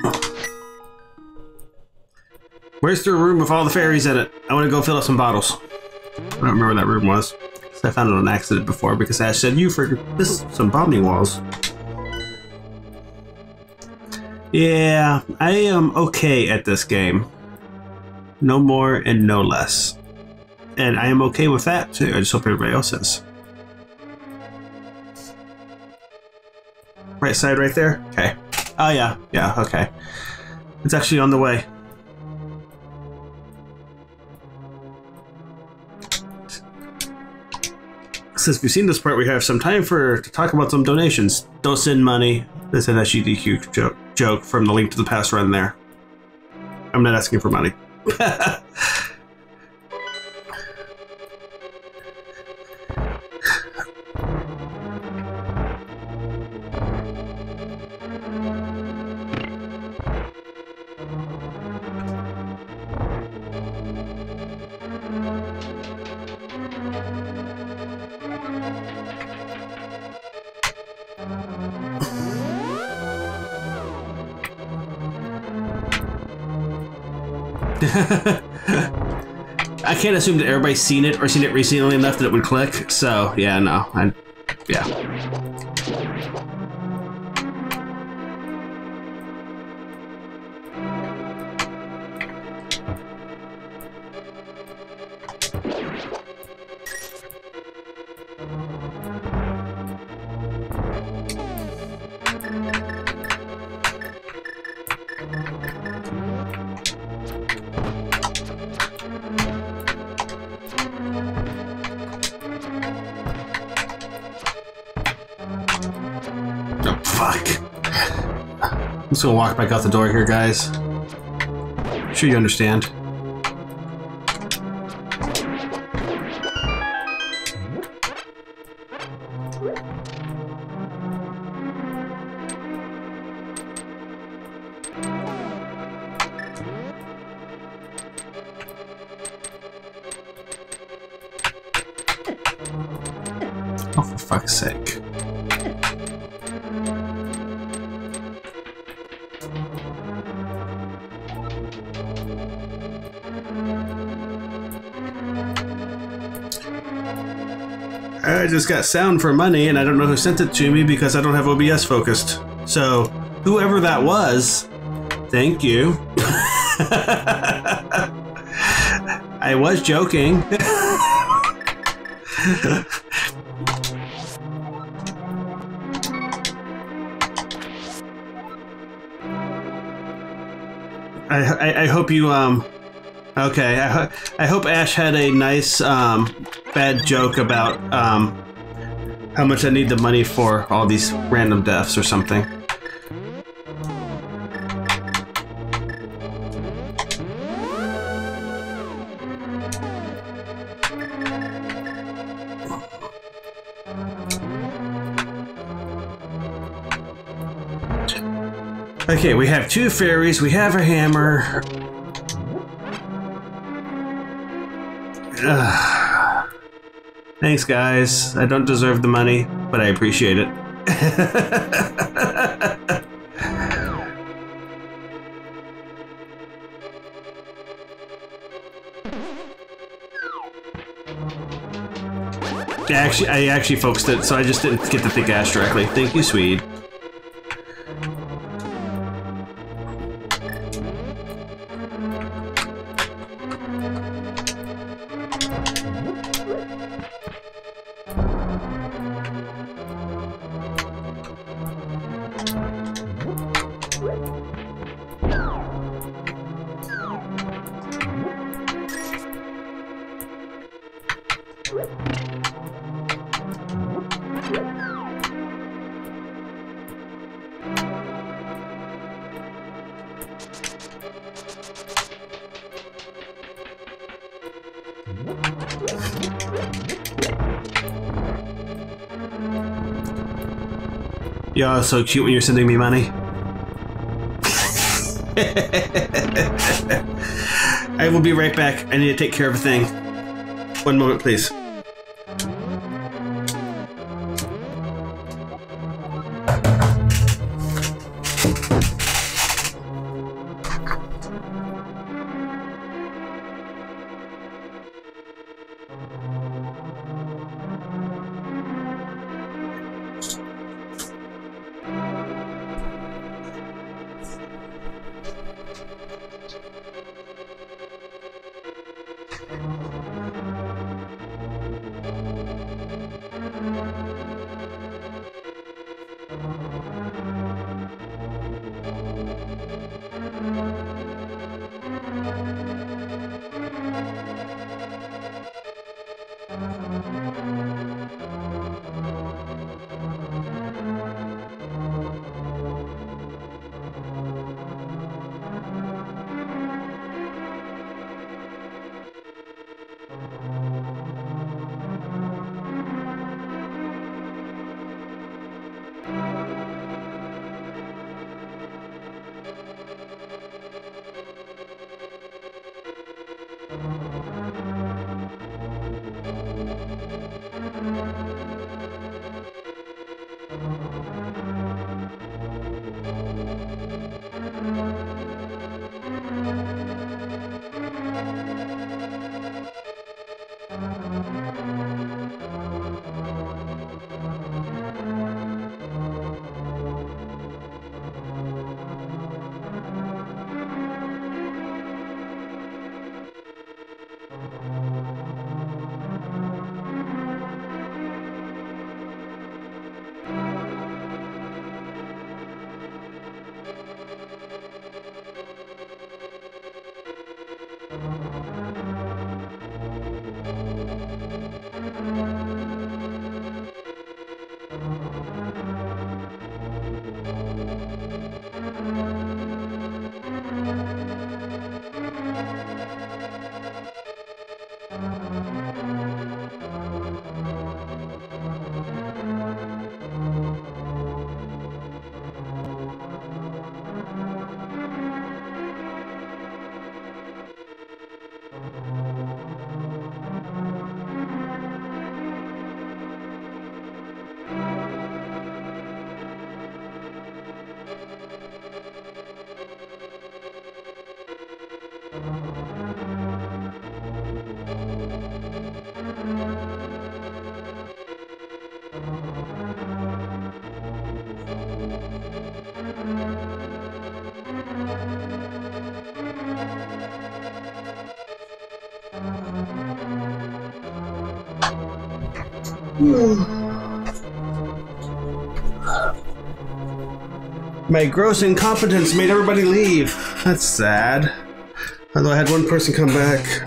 Where's the room with all the fairies in it? I want to go fill up some bottles. I don't remember where that room was. I found it on accident before because Ash said, you forgot this some bombing walls. Yeah, I am okay at this game. No more and no less. And I am okay with that too. I just hope everybody else is. Right side right there? Okay. Oh yeah, yeah, okay. It's actually on the way. Since we've seen this part, we have some time to talk about some donations. Don't send money. This is an SGDQ joke from the Link to the Past run there. I'm not asking for money. I can't assume that everybody's seen it or seen it recently enough that it would click, so yeah, no. Yeah. Fuck. I'm just gonna walk back out the door here, guys. I'm sure you understand. Oh, for fuck's sake. I just got sound for money and I don't know who sent it to me because I don't have OBS focused. So, whoever that was, thank you. I was joking. I hope you, okay, I hope Ash had a nice, bad joke about, how much I need the money for all these random deaths or something. Okay, we have 2 fairies, we have a hammer. Thanks, guys. I don't deserve the money, but I appreciate it. I actually focused it, so I just didn't get to think Ash directly. Thank you, Swede. Y'all are so cute when you're sending me money. I will be right back. I need to take care of a thing. One moment, please. My gross incompetence made everybody leave. That's sad. Although I had one person come back.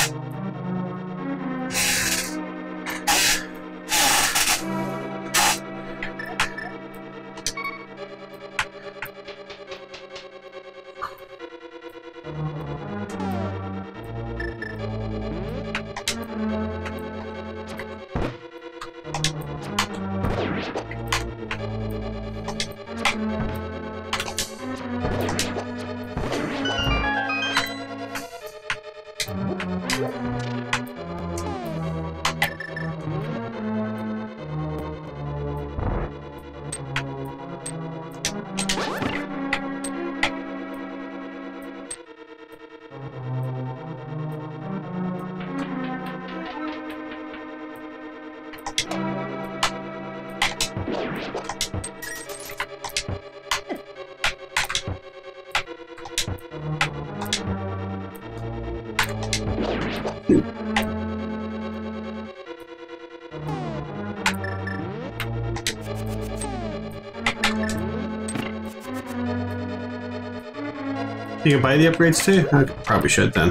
You can buy the upgrades too? I probably should then.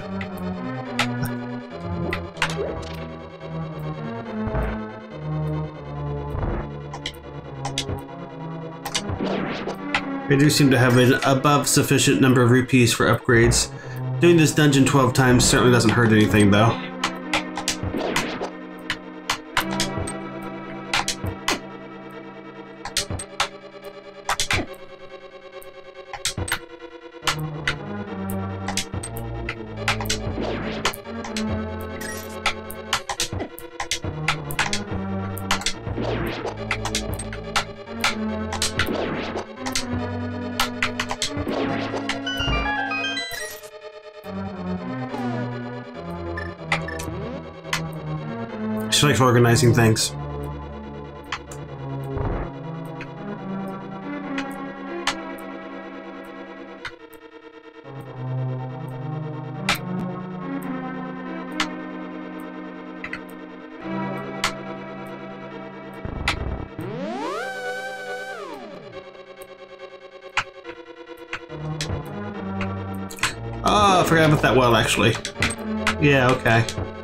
I do seem to have an above sufficient number of rupees for upgrades. Doing this dungeon 12 times certainly doesn't hurt anything though. She likes organizing things. Oh, I forgot about that well, actually. Yeah, okay.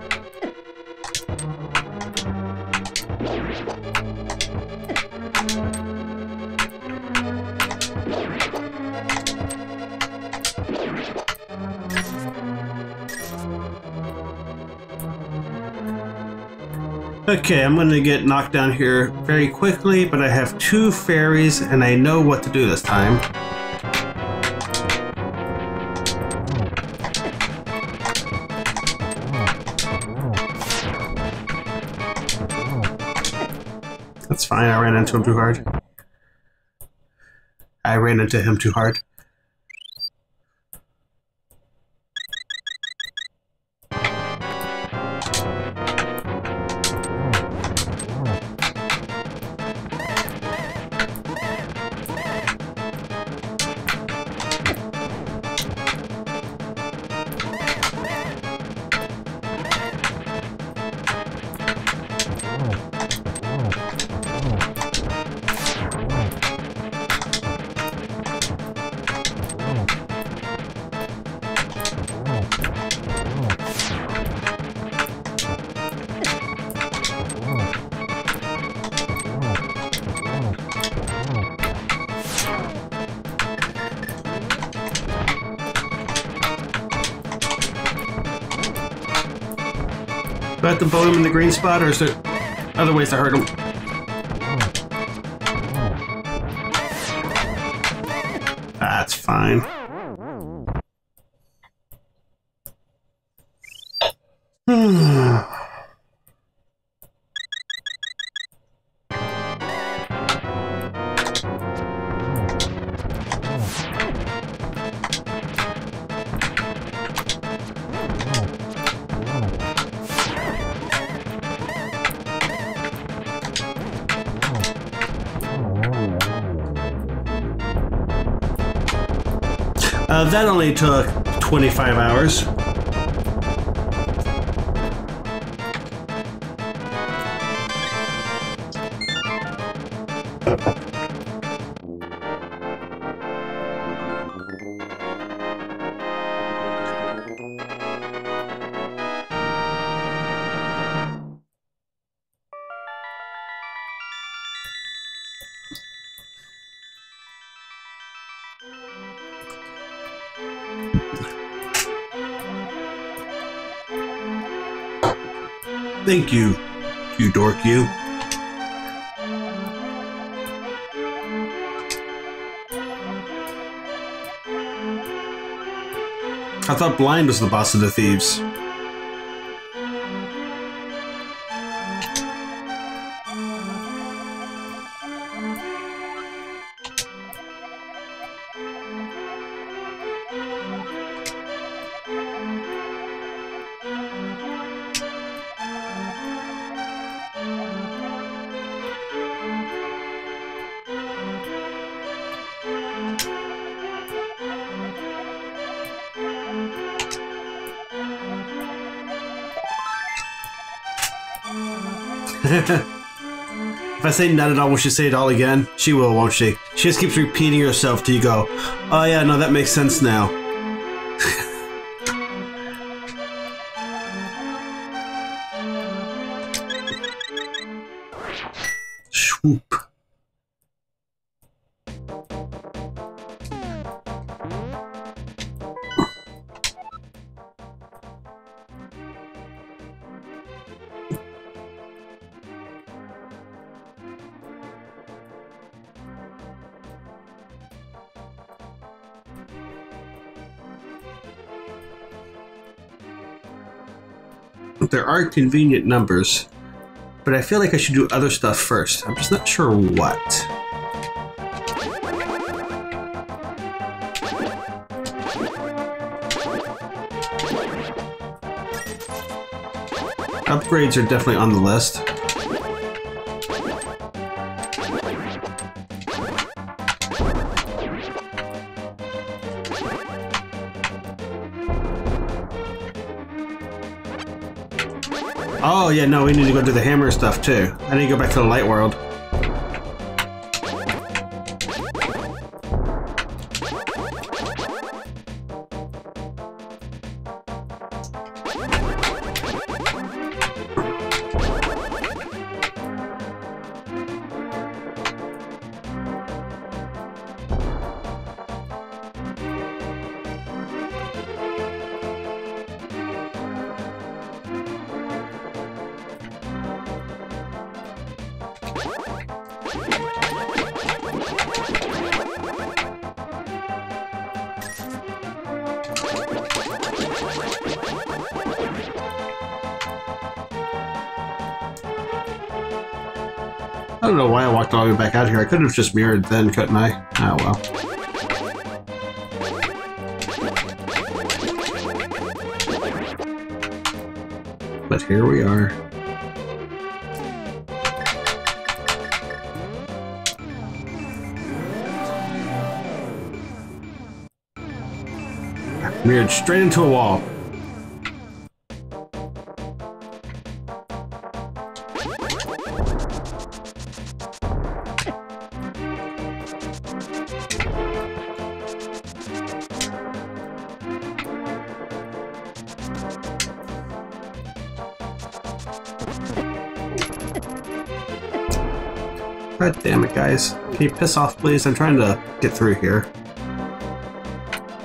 Okay, I'm going to get knocked down here very quickly, but I have 2 fairies and I know what to do this time. That's fine, I ran into him too hard. I ran into him too hard. Do I have to bone him in the green spot, or is there other ways to hurt him? That's fine. That only took 25 hours. Thank you, you dork, you. I thought Blind was the boss of the thieves. If I say not at all, will she say it all again? She will, won't she? She just keeps repeating herself till you go, oh yeah, no, that makes sense now. Swoop. There are convenient numbers, but I feel like I should do other stuff first. I'm just not sure what. Upgrades are definitely on the list. Oh, yeah, no, we need to go do the hammer stuff, too. I need to go back to the light world. I don't know why I walked all the way back out here. I could have just mirrored then, couldn't I? Oh well. But here we are. Mirrored straight into a wall. God damn it, guys. Can you piss off, please? I'm trying to get through here.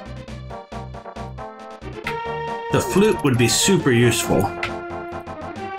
The flute would be super useful.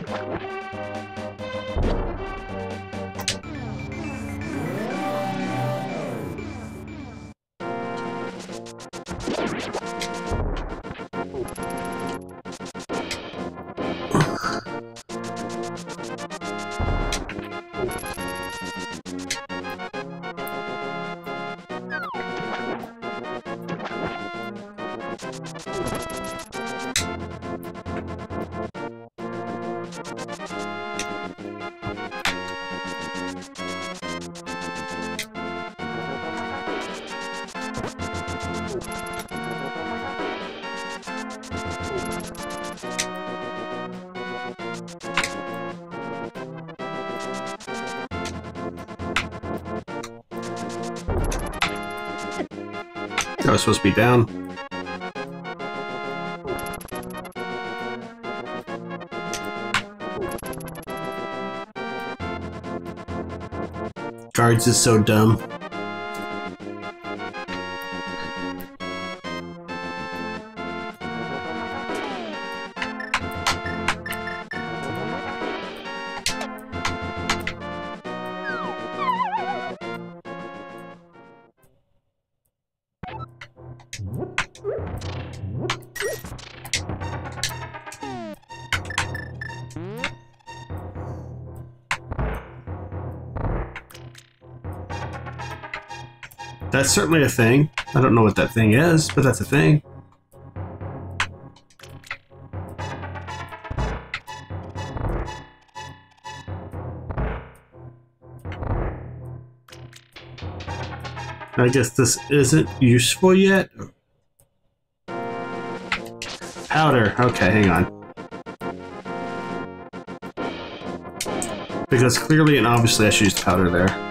I was supposed to be down. Guards is so dumb. That's certainly a thing. I don't know what that thing is, but that's a thing. I guess this isn't useful yet. Powder. Okay, hang on. Because clearly and obviously I should use powder there.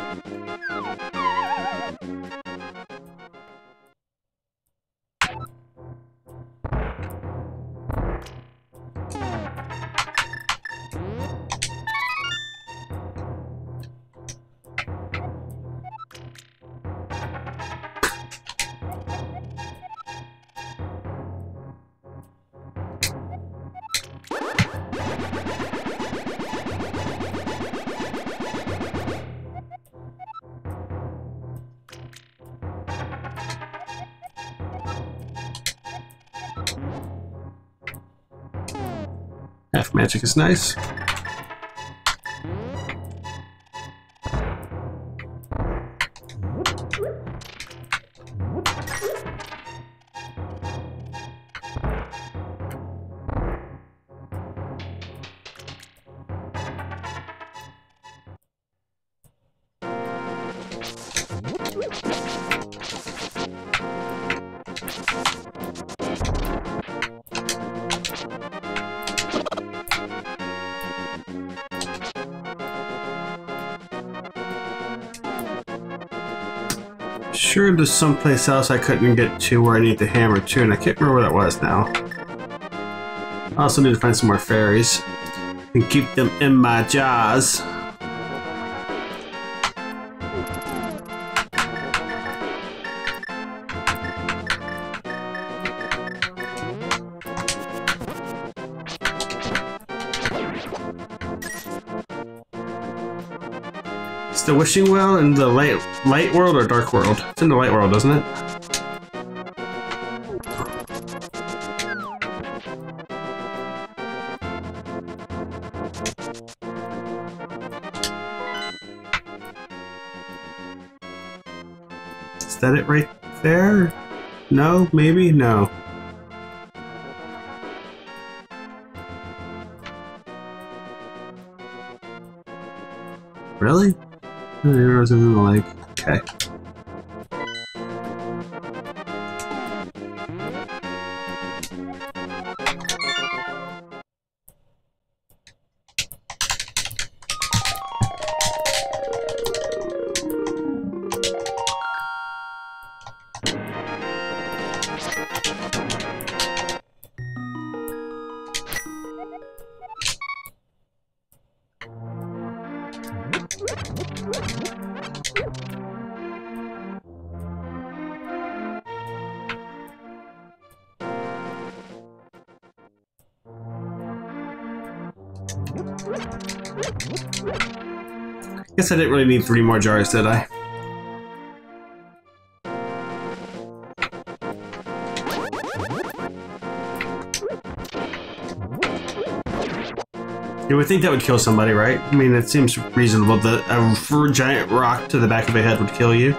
Half magic is nice. Sure, there's someplace else I couldn't get to where I need the hammer too, and I can't remember where that was now. I also need to find some more fairies and keep them in my jaws. The wishing well in the light world or dark world? It's in the light world, isn't it? Is that it right there? No? Maybe? No. Really? Arrows in the lake. Okay. Guess I didn't really need 3 more jars, did I? You would think that would kill somebody, right? I mean, it seems reasonable that a giant rock to the back of a head would kill you.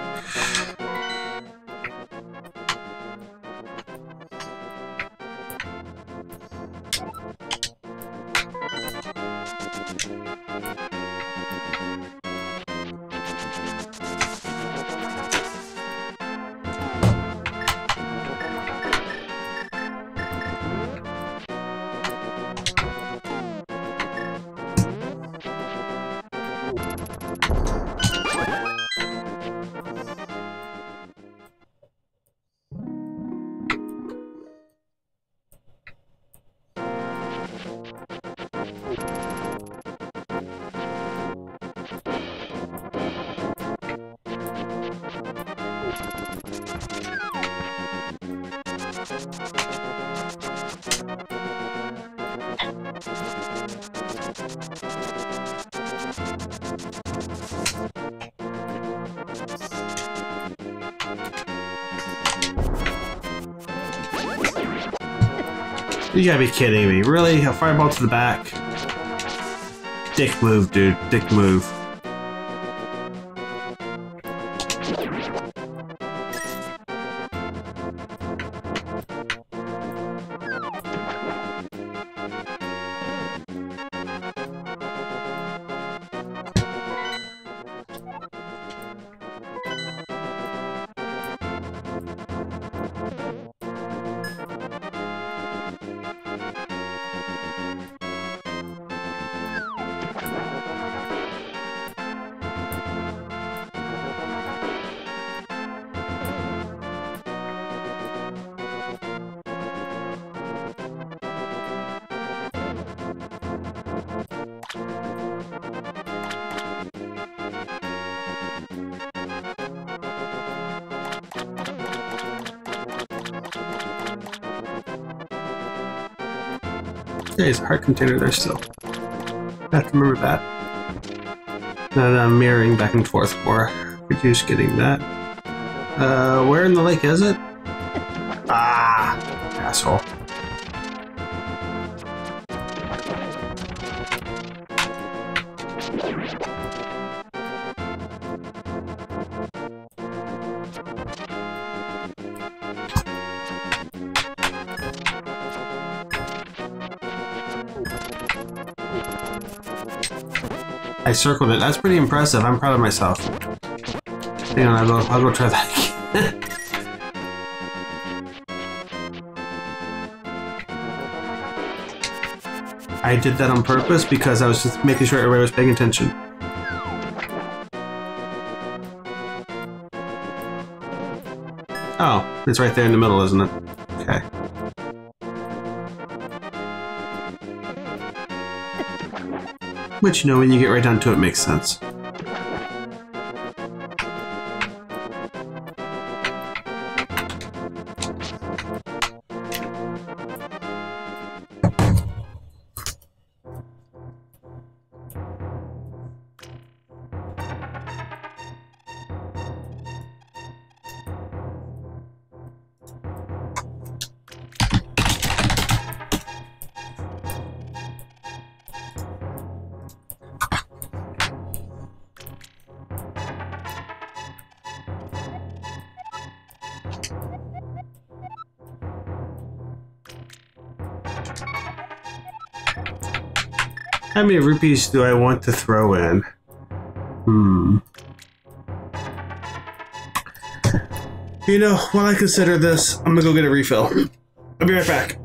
You gotta be kidding me. Really? A fireball to the back? Dick move, dude. Dick move. There's a heart container there still. I have to remember that. Now that I'm mirroring back and forth for. Could use getting that. Where in the lake is it? Ah, asshole. I circled it. That's pretty impressive. I'm proud of myself. Hang on, I'll go try that again. I did that on purpose because I was just making sure everybody was paying attention. Oh, it's right there in the middle, isn't it? Okay. Which, you know, when you get right down to it, makes sense. How many rupees do I want to throw in? You know, while I consider this, I'm gonna go get a refill. I'll be right back.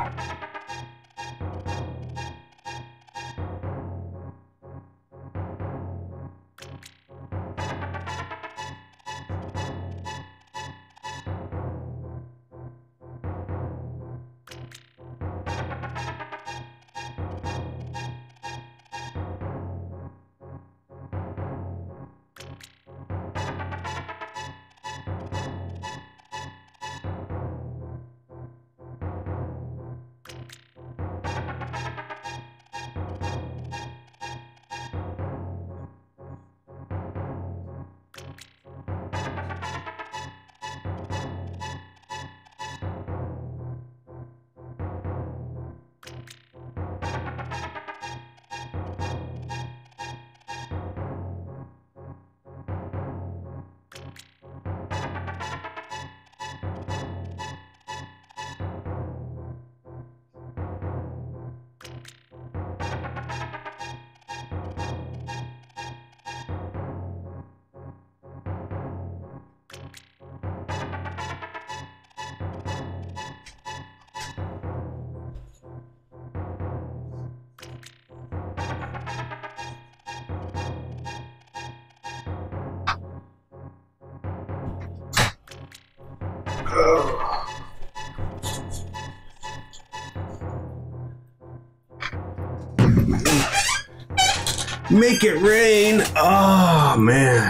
Make it rain! Oh man.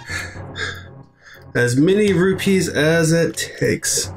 As many rupees as it takes.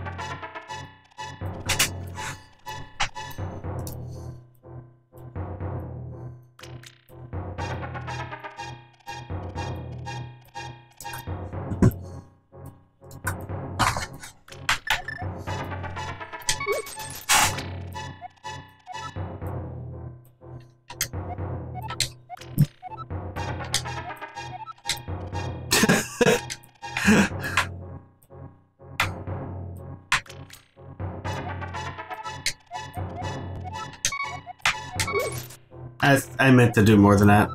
I meant to do more than that.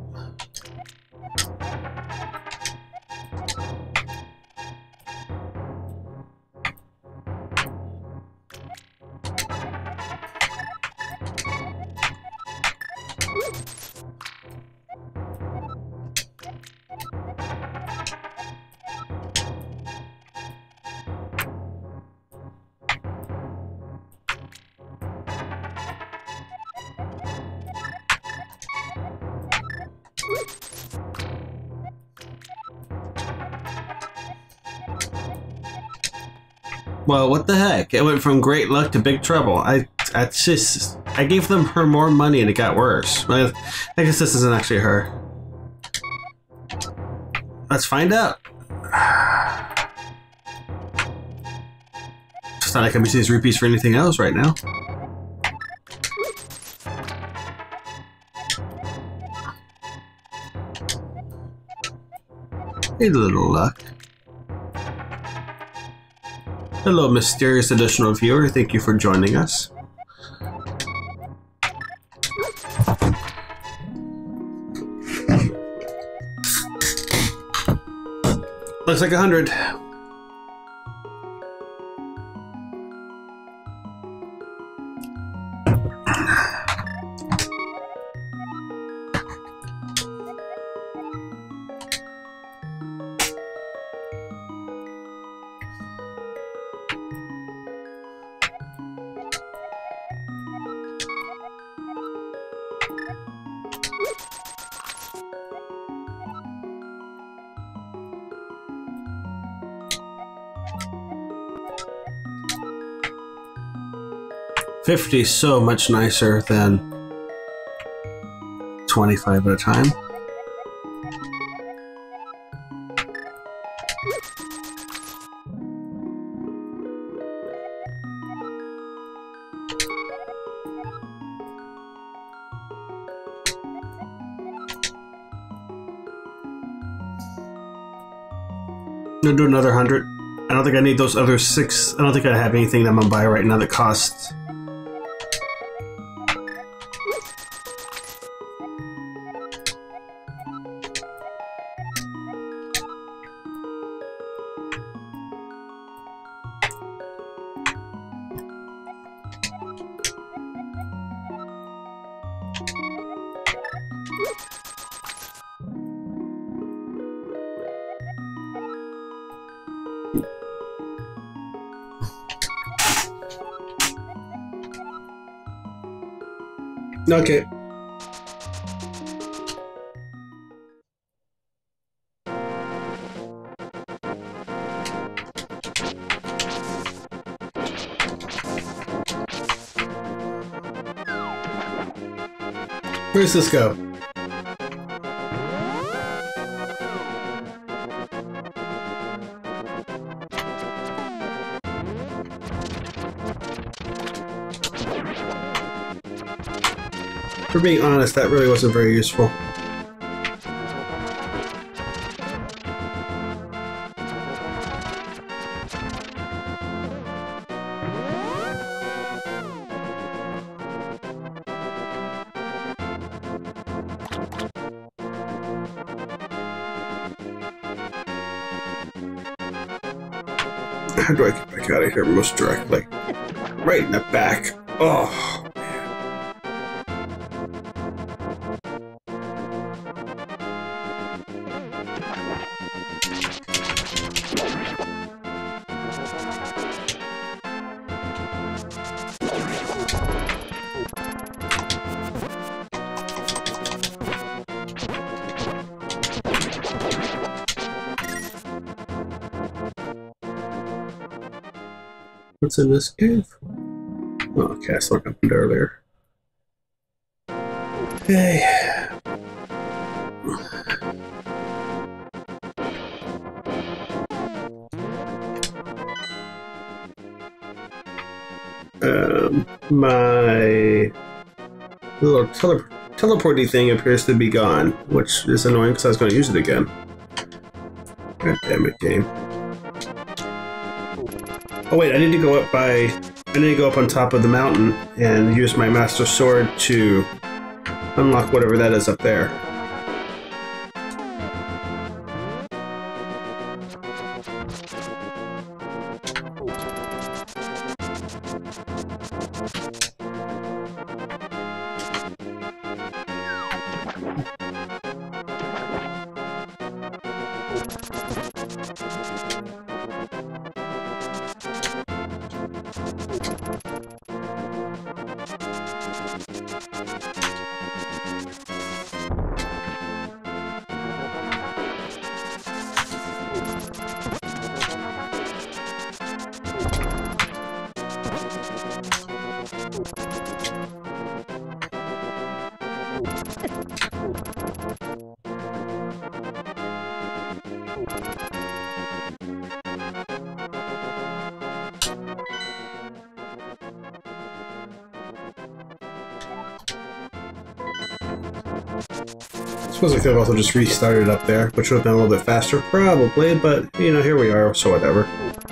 Well, what the heck? It went from great luck to big trouble. I gave them her more money and it got worse. I guess this isn't actually her. Let's find out. It's not like I can use these rupees for anything else right now. Need a little luck. Hello, mysterious additional viewer. Thank you for joining us. Looks like 100. $50 so much nicer than 25 at a time. I'll do another 100. I don't think I need those other 6. I don't think I have anything that I'm gonna buy right now that costs. Okay. Where's this go? For being honest, that really wasn't very useful. How do I get back out of here most directly? Right in the back. Oh. What's in this cave? Oh, okay, I saw what happened earlier. Okay. My little teleporty thing appears to be gone, which is annoying because I was going to use it again. God damn it, game. Oh wait, I need to go up on top of the mountain and use my Master Sword to unlock whatever that is up there. I suppose I could have also just restarted up there, which would have been a little bit faster, probably, but, you know, here we are, so whatever.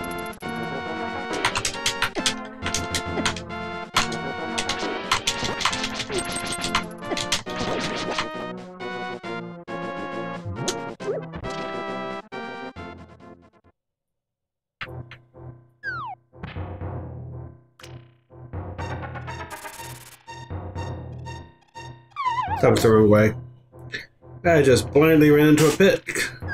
That was the wrong way. I just blindly ran into a pit.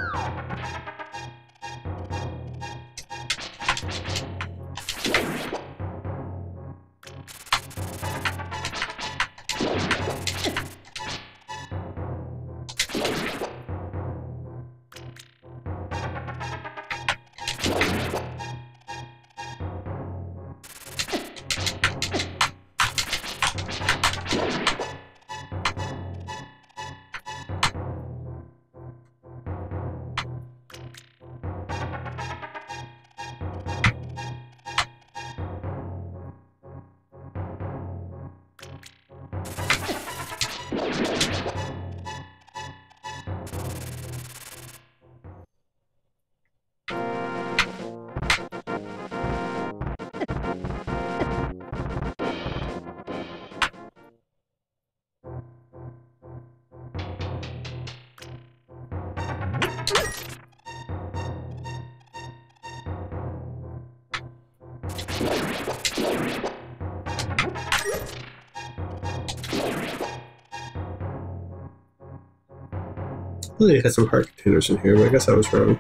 I think I had some heart containers in here, but I guess I was wrong.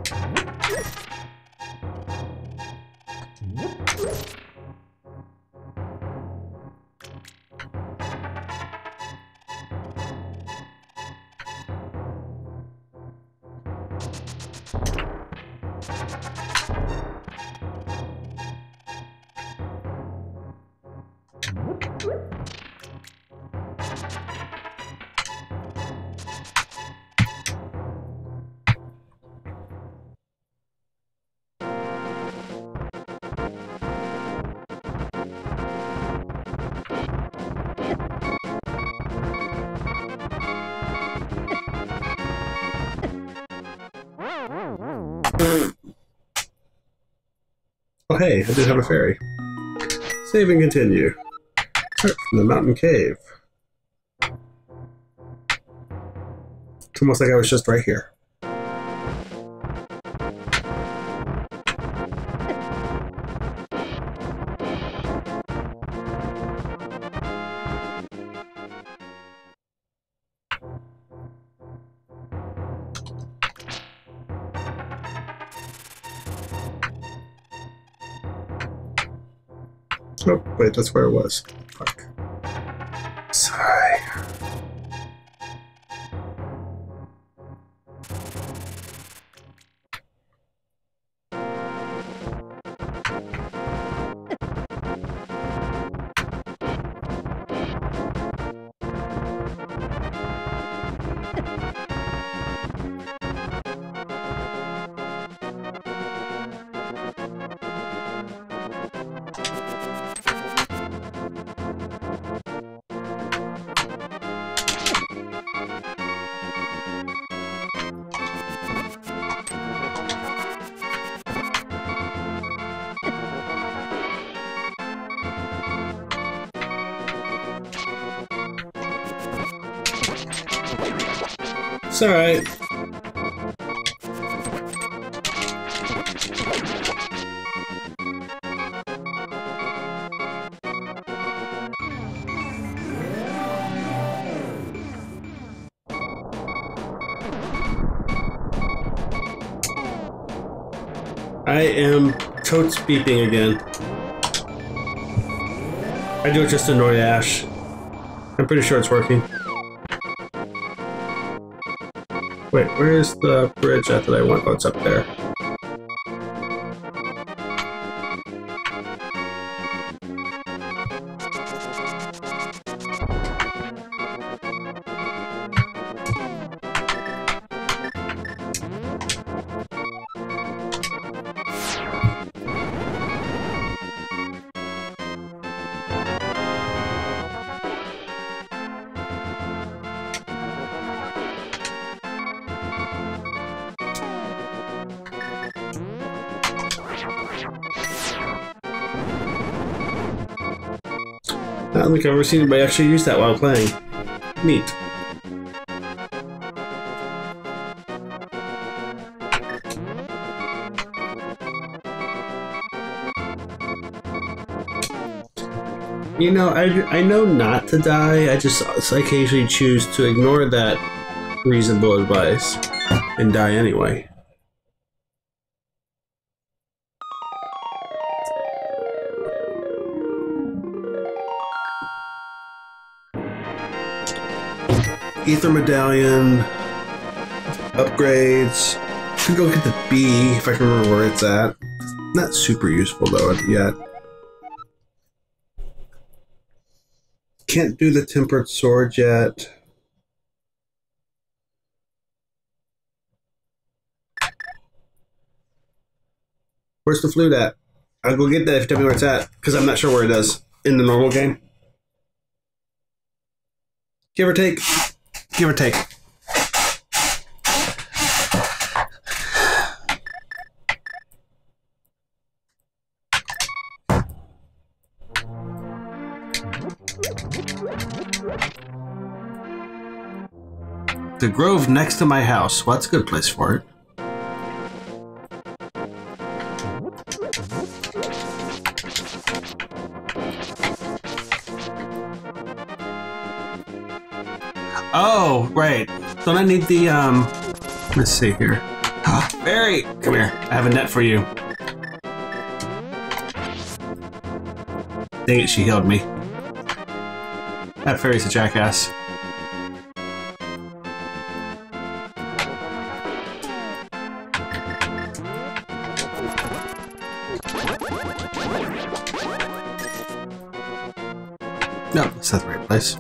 Oh hey, I did have a fairy. Save and continue. Start from the mountain cave. It's almost like I was just right here. Oh, wait, that's where it was. Fuck. Sorry. It's alright. I am totes beeping again. I do it just to annoy Ash. I'm pretty sure it's working. Wait, where's the bridge at that I want? Oh, it's up there. I don't think I've ever seen anybody actually use that while playing. Neat. You know, I know not to die, I just occasionally choose to ignore that reasonable advice and die anyway. Ether medallion, upgrades. Could go get the B if I can remember where it's at. Not super useful though yet. Can't do the tempered sword yet. Where's the flute at? I'll go get that if you tell me where it's at, because I'm not sure where it is in the normal game. Give or take. Give or take. The grove next to my house. Well, that's a good place for it. Oh, right. Don't I need the, let's see here. Barry, come here. I have a net for you. Dang it, she healed me. That fairy's a jackass. No, that's not the right place.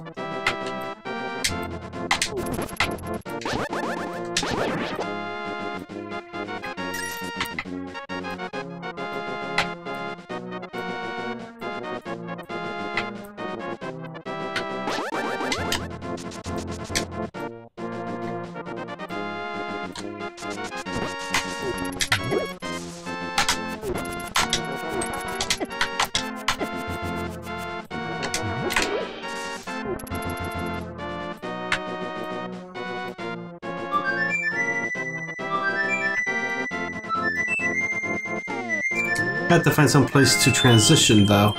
I have to find some place to transition, though.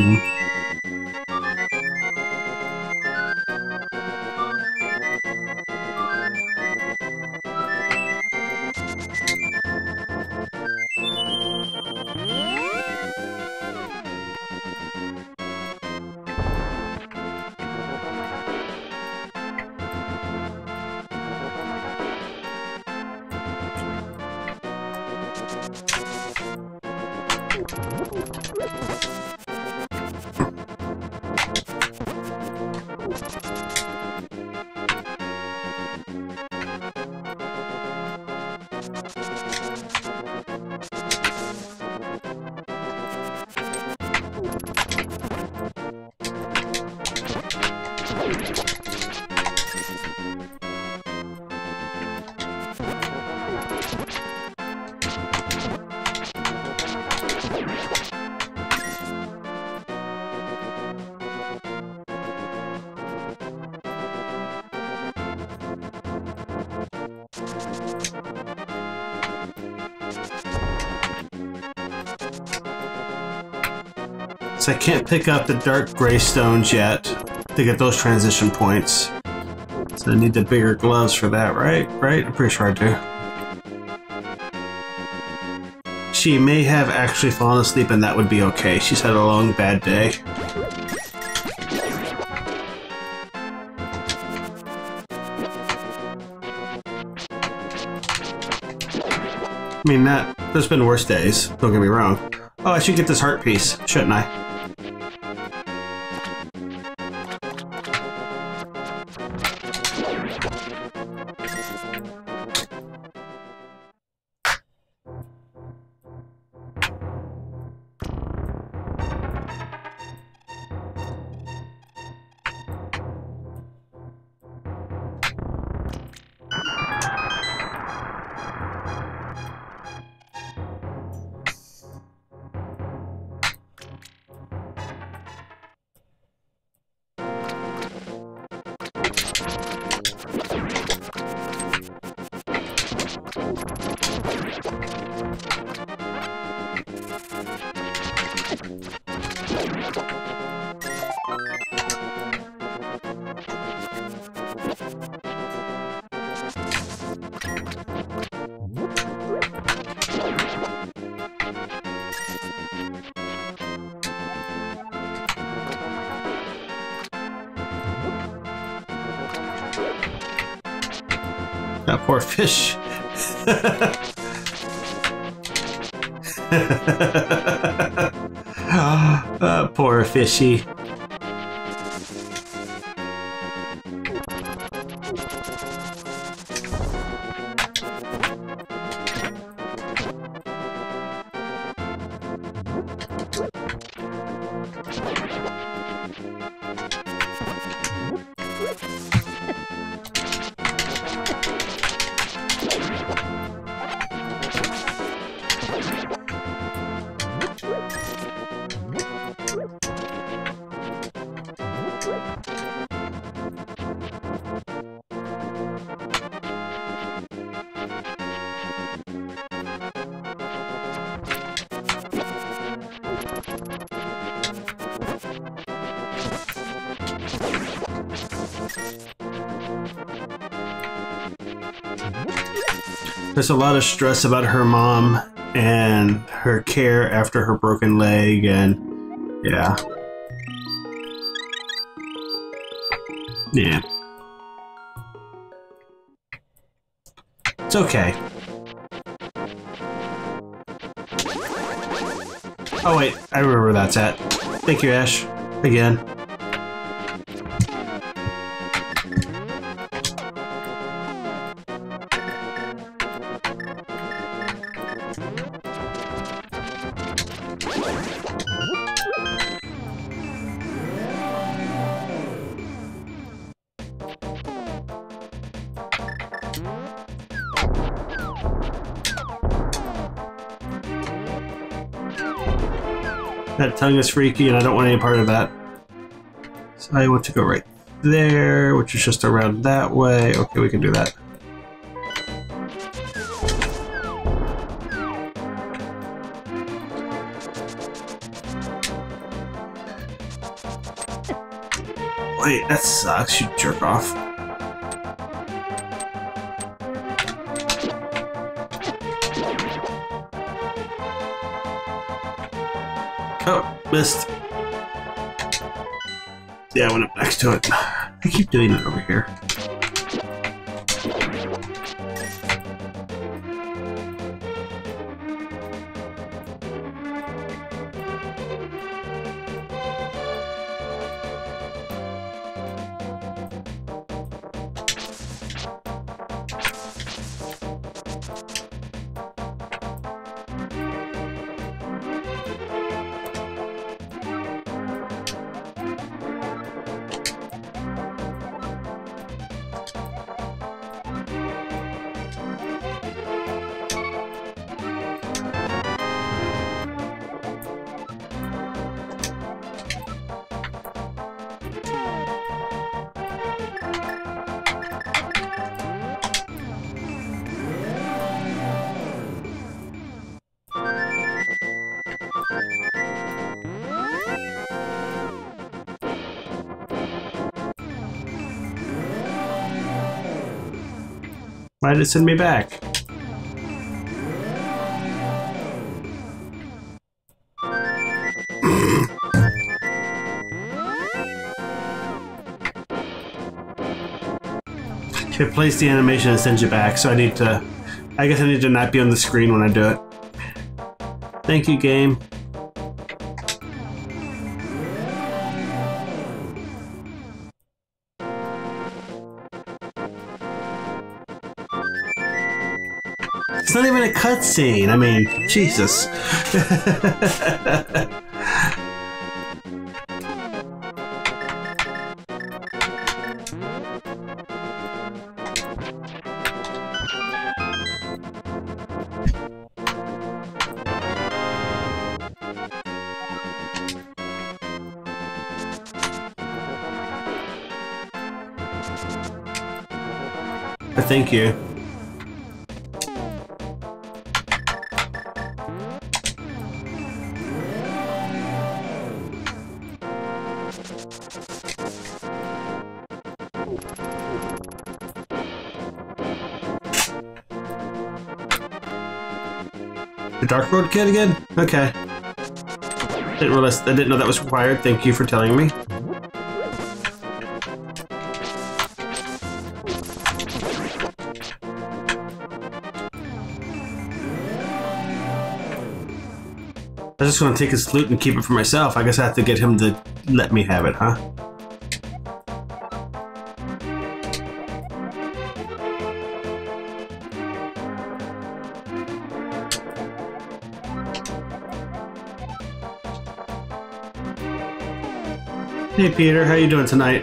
So I can't pick up the dark gray stones yet to get those transition points. So I need the bigger gloves for that, right? Right? I'm pretty sure I do. She may have actually fallen asleep and that would be okay. She's had a long, bad day. I mean, there's been worse days, don't get me wrong. Oh, I should get this heart piece, shouldn't I? That poor fish. Poor fishy. There's a lot of stress about her mom and her care after her broken leg, and yeah. Yeah. It's okay. Oh wait, I remember where that's at. Thank you, Ash. Again. That tongue is freaky and I don't want any part of that. So I want to go right there, which is just around that way. Okay, we can do that. Wait, that sucks, you jerk off. Oh, missed. Yeah, I went up next to it. I keep doing that over here. Why did it send me back? It plays the animation and sends you back, so I guess I need to not be on the screen when I do it. Thank you, game. It's not even a cutscene. I mean, Jesus. Thank you. The Dark Road kid again? Okay. I didn't know that was required. Thank you for telling me. I was just gonna take his flute and keep it for myself. I guess I have to get him to let me have it, huh? Hey Peter, how you doing tonight?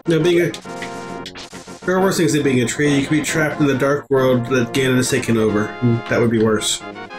No, there are worse things than being a tree. You could be trapped in the dark world that Ganon has taken over. That would be worse.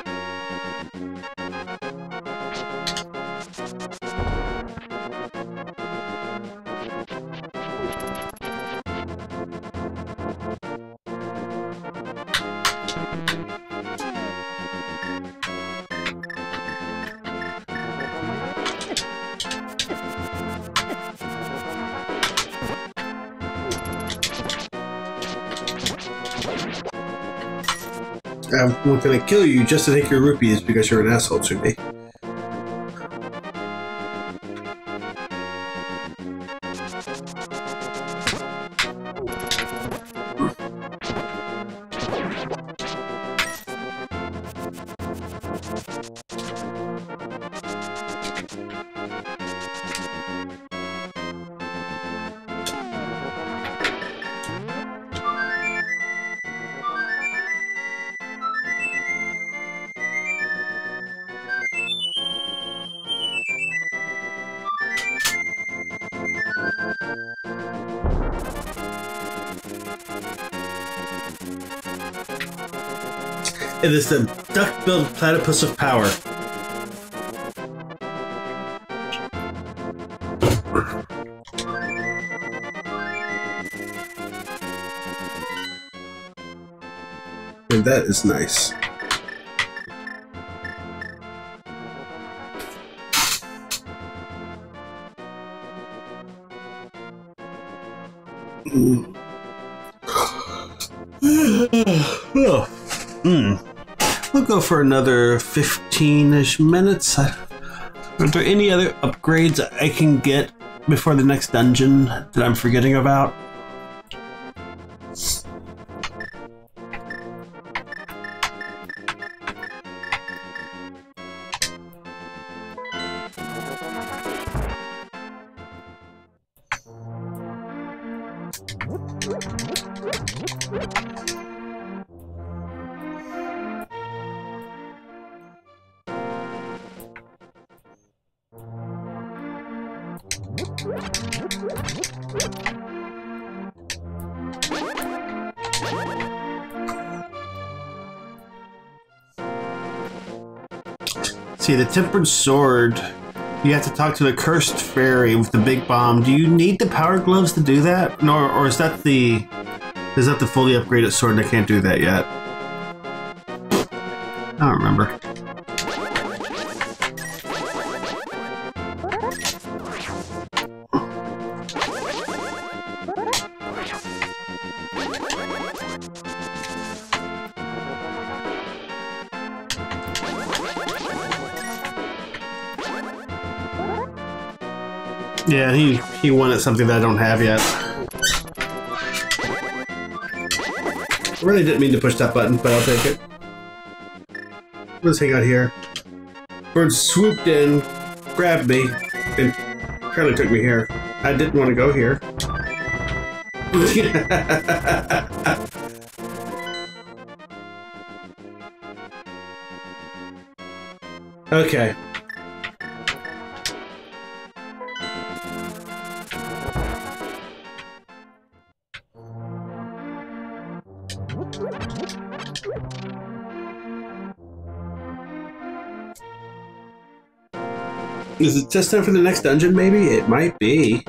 I'm not gonna kill you just to take your rupees because you're an asshole to me. It is the duck-billed platypus of power. And that is nice. We'll go for another 15-ish minutes. Are there any other upgrades I can get before the next dungeon that I'm forgetting about? See, the tempered sword, you have to talk to the cursed fairy with the big bomb. Do you need the power gloves to do that? No, or is that the fully upgraded sword that can't do that yet? I don't remember. Yeah, he wanted something that I don't have yet. I really didn't mean to push that button, but I'll take it. Let's hang out here. Bird swooped in, grabbed me, and apparently took me here. I didn't want to go here. Okay. Is it just time for the next dungeon, maybe? It might be.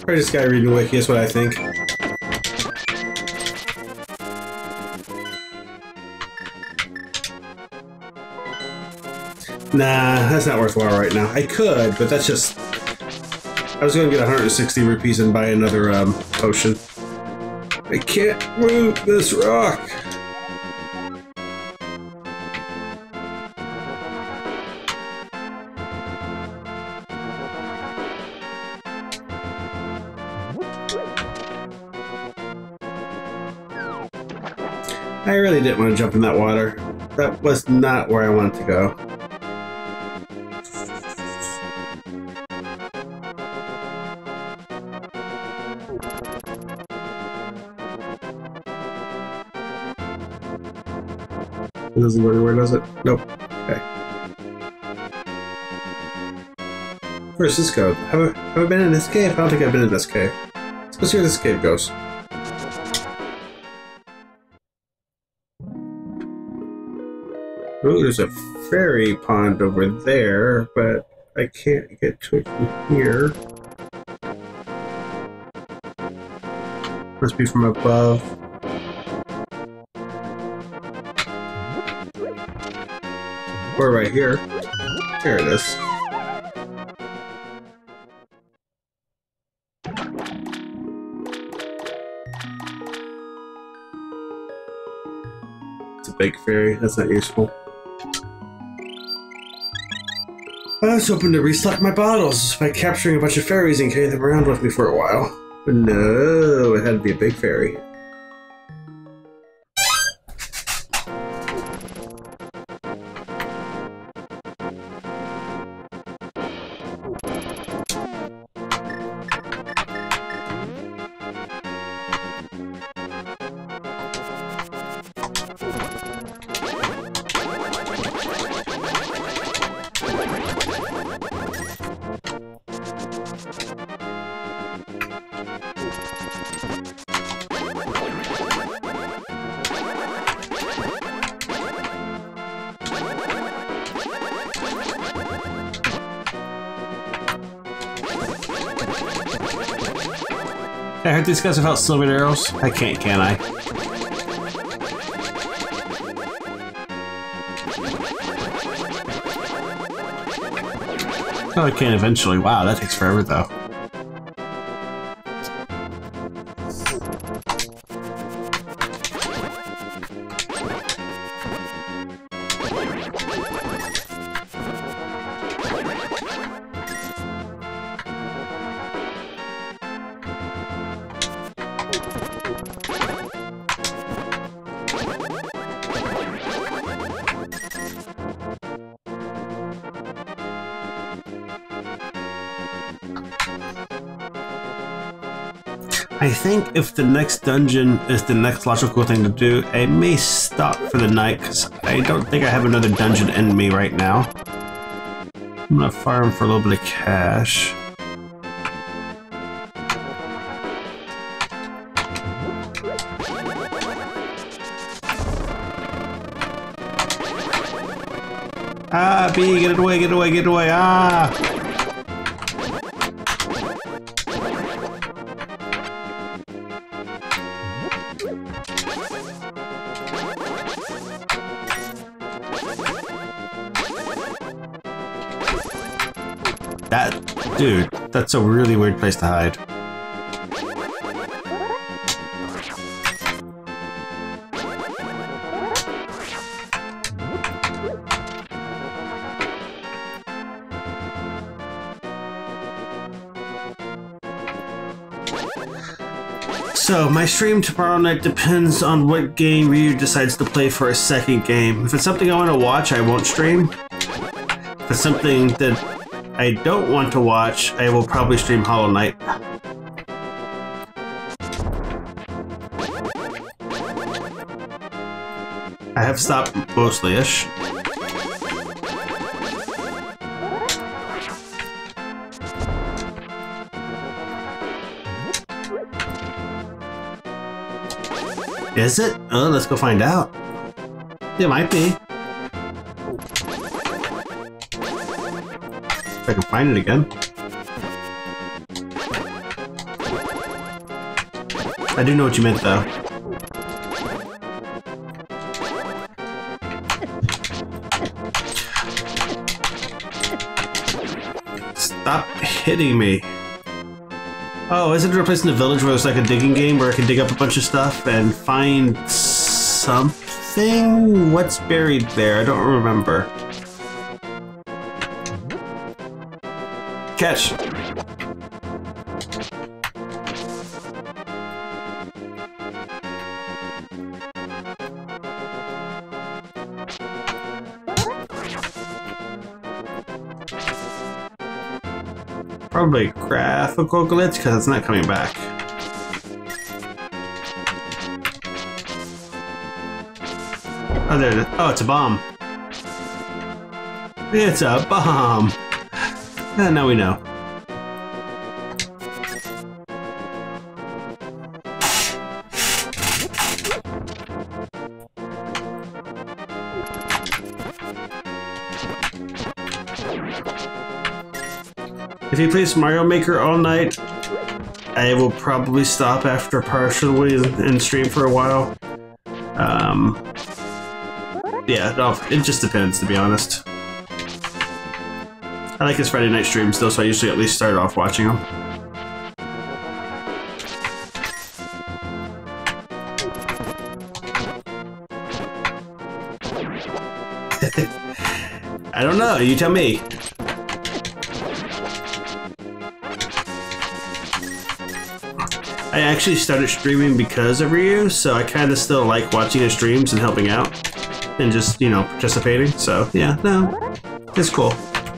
Or this guy reading the wiki is what I think. Nah, that's not worthwhile right now. I could, but that's just... I was going to get 160 rupees and buy another potion. I can't move this rock! I really didn't want to jump in that water. That was not where I wanted to go. It doesn't go anywhere, does it? Nope. Okay. Where's this go? Have I been in this cave? I don't think I've been in this cave. Let's go see where this cave goes. Oh, there's a fairy pond over there, but I can't get to it from here. Must be from above. Or right here. There it is. It's a big fairy. That's not useful. I was hoping to restock my bottles by capturing a bunch of fairies and carrying them around with me for a while. But no, it had to be a big fairy. I heard these guys without silver arrows. I can't, can I? Oh, I can eventually. Wow, that takes forever though. I think if the next dungeon is the next logical thing to do, I may stop for the night because I don't think I have another dungeon in me right now. I'm gonna farm for a little bit of cash. Ah, bee, get it away, get it away, get it away, ah! Dude, that's a really weird place to hide. So, my stream tomorrow night depends on what game Ryu decides to play for a second game. If it's something I want to watch, I won't stream. If it's something that I don't want to watch, I will probably stream Hollow Knight. I have stopped mostly-ish. Is it? Oh, let's go find out. It might be. If I can find it again. I do know what you meant, though. Stop hitting me. Oh, is it replacing the village where there's like a digging game where I can dig up a bunch of stuff and find something? What's buried there? I don't remember. Catch! Probably graphical glitch because it's not coming back. Oh, there it is. Oh, it's a bomb. It's a bomb. And now we know. If he plays Mario Maker all night, I will probably stop after partially and stream for a while. Yeah, no, it just depends, to be honest. I like his Friday night streams though, so I usually at least start off watching them. I don't know, you tell me. I actually started streaming because of Ryu, so I kind of still like watching his streams and helping out. And just, you know, participating. So, yeah, no, it's cool.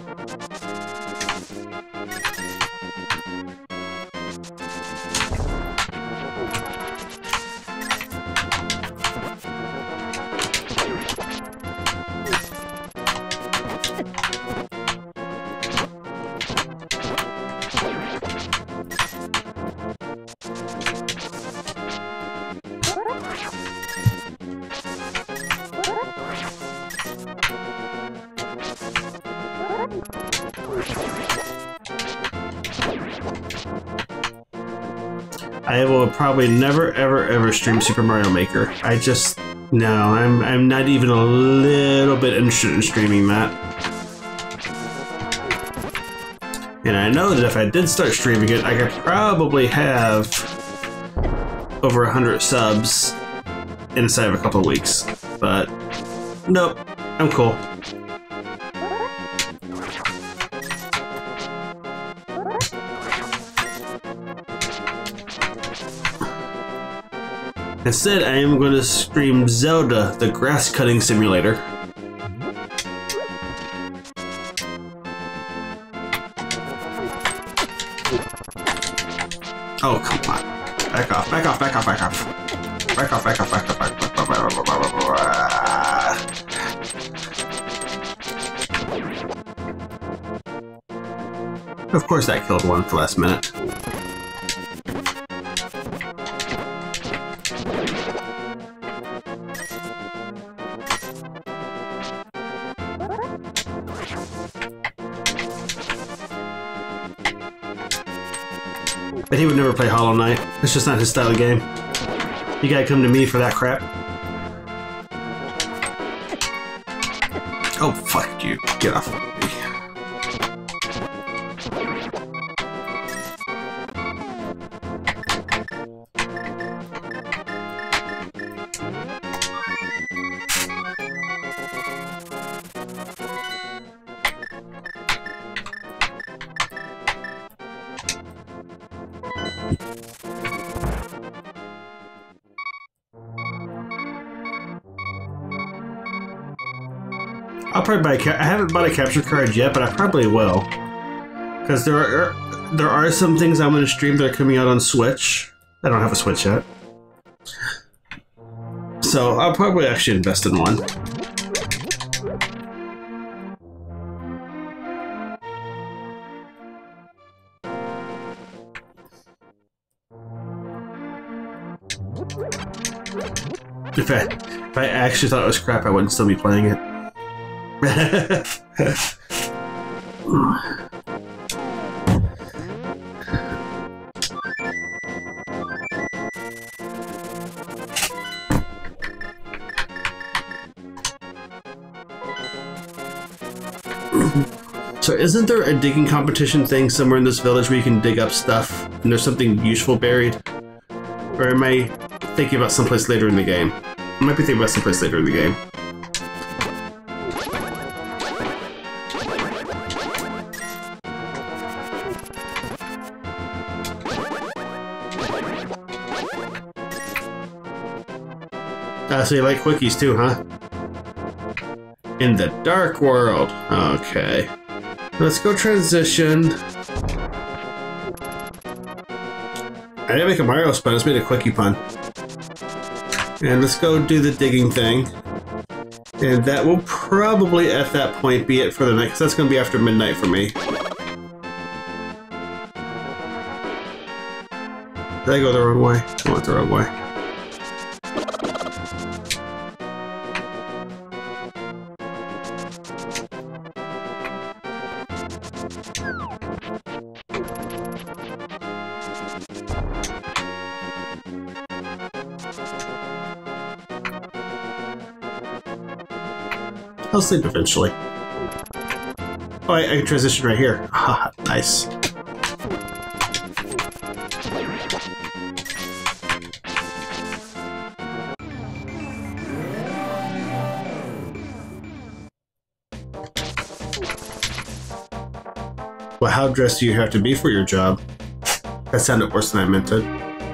I will probably never, ever stream Super Mario Maker. I just, no, I'm not even a little bit interested in streaming that. And I know that if I did start streaming it, I could probably have over 100 subs inside of a couple of weeks. But, nope, I'm cool. Instead, I am going to stream Zelda, the grass cutting simulator. Oh, come on. Back off, back off, back off, back off. Back off, back off, back off, back off. Of course that killed one at the last minute. But he would never play Hollow Knight. It's just not his style of game. You gotta come to me for that crap. Oh, fuck you. Get off of me. I'll probably buy I haven't bought a capture card yet, but I probably will. Because there are some things I'm going to stream that are coming out on Switch. I don't have a Switch yet. So I'll probably actually invest in one. If I actually thought it was crap, I wouldn't still be playing it. So isn't there a digging competition thing somewhere in this village where you can dig up stuff and there's something useful buried? Or am I thinking about someplace later in the game? I might be thinking about someplace later in the game. So you like quickies too, huh? In the dark world. Okay. Let's go transition. I didn't make a Mario pun, I just made a quickie pun. And let's go do the digging thing. And that will probably at that point be it for the night, because that's going to be after midnight for me. Did I go the wrong way? I went the wrong way. I'll sleep eventually. Oh, I can transition right here. Ah, nice. Well, how dressed do you have to be for your job? That sounded worse than I meant it.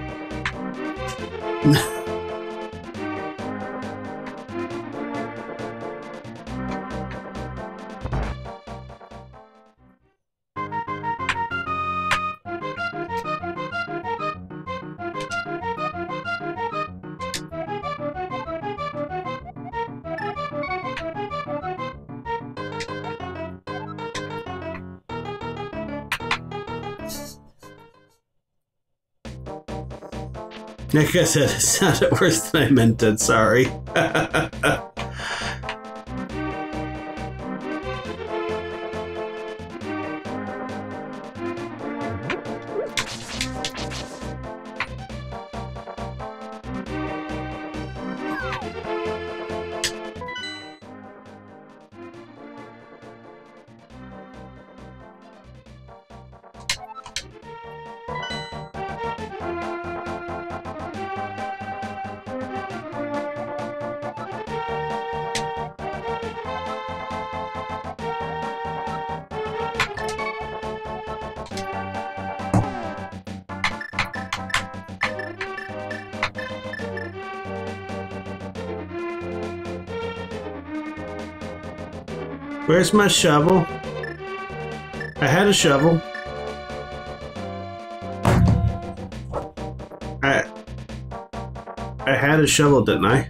Like I said, it sounded worse than I meant it, sorry. Where's my shovel? I had a shovel. I had a shovel, didn't I?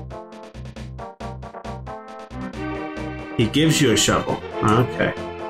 He gives you a shovel. Okay.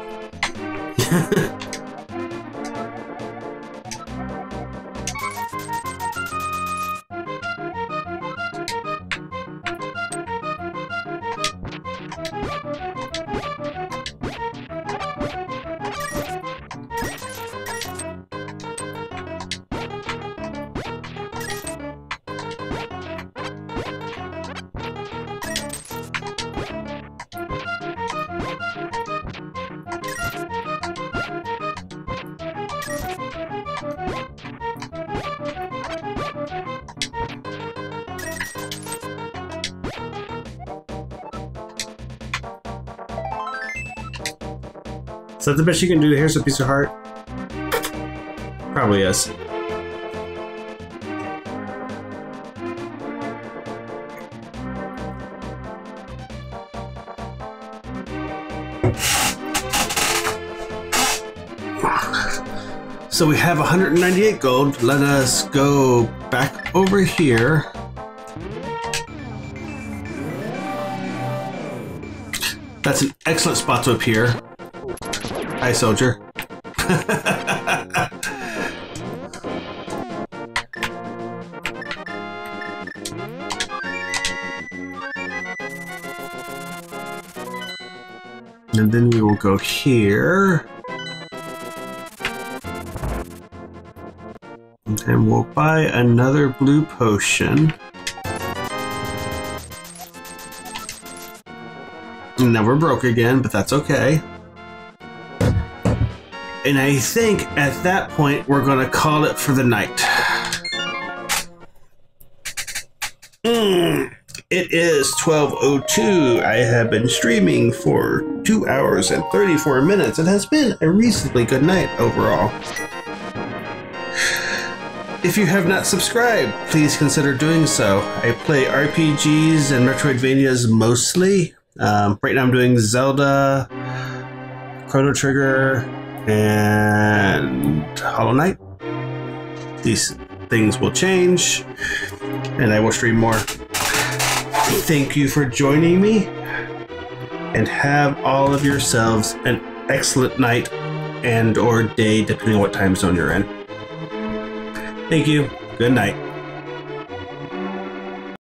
Is that the best you can do? Here's a piece of heart. Probably is. So we have 198 gold. Let us go back over here. That's an excellent spot to appear. Hi, soldier. And then we will go here. And we'll buy another blue potion. And now we're broke again, but that's okay. And I think at that point, we're going to call it for the night. It is 12:02. I have been streaming for 2 hours and 34 minutes. It has been a reasonably good night overall. If you have not subscribed, please consider doing so. I play RPGs and Metroidvanias mostly. Right now I'm doing Zelda, Chrono Trigger, and Hollow Knight. These things will change, and I will stream more. Thank you for joining me, and have all of yourselves an excellent night and or day, depending on what time zone you're in. Thank you. Good night.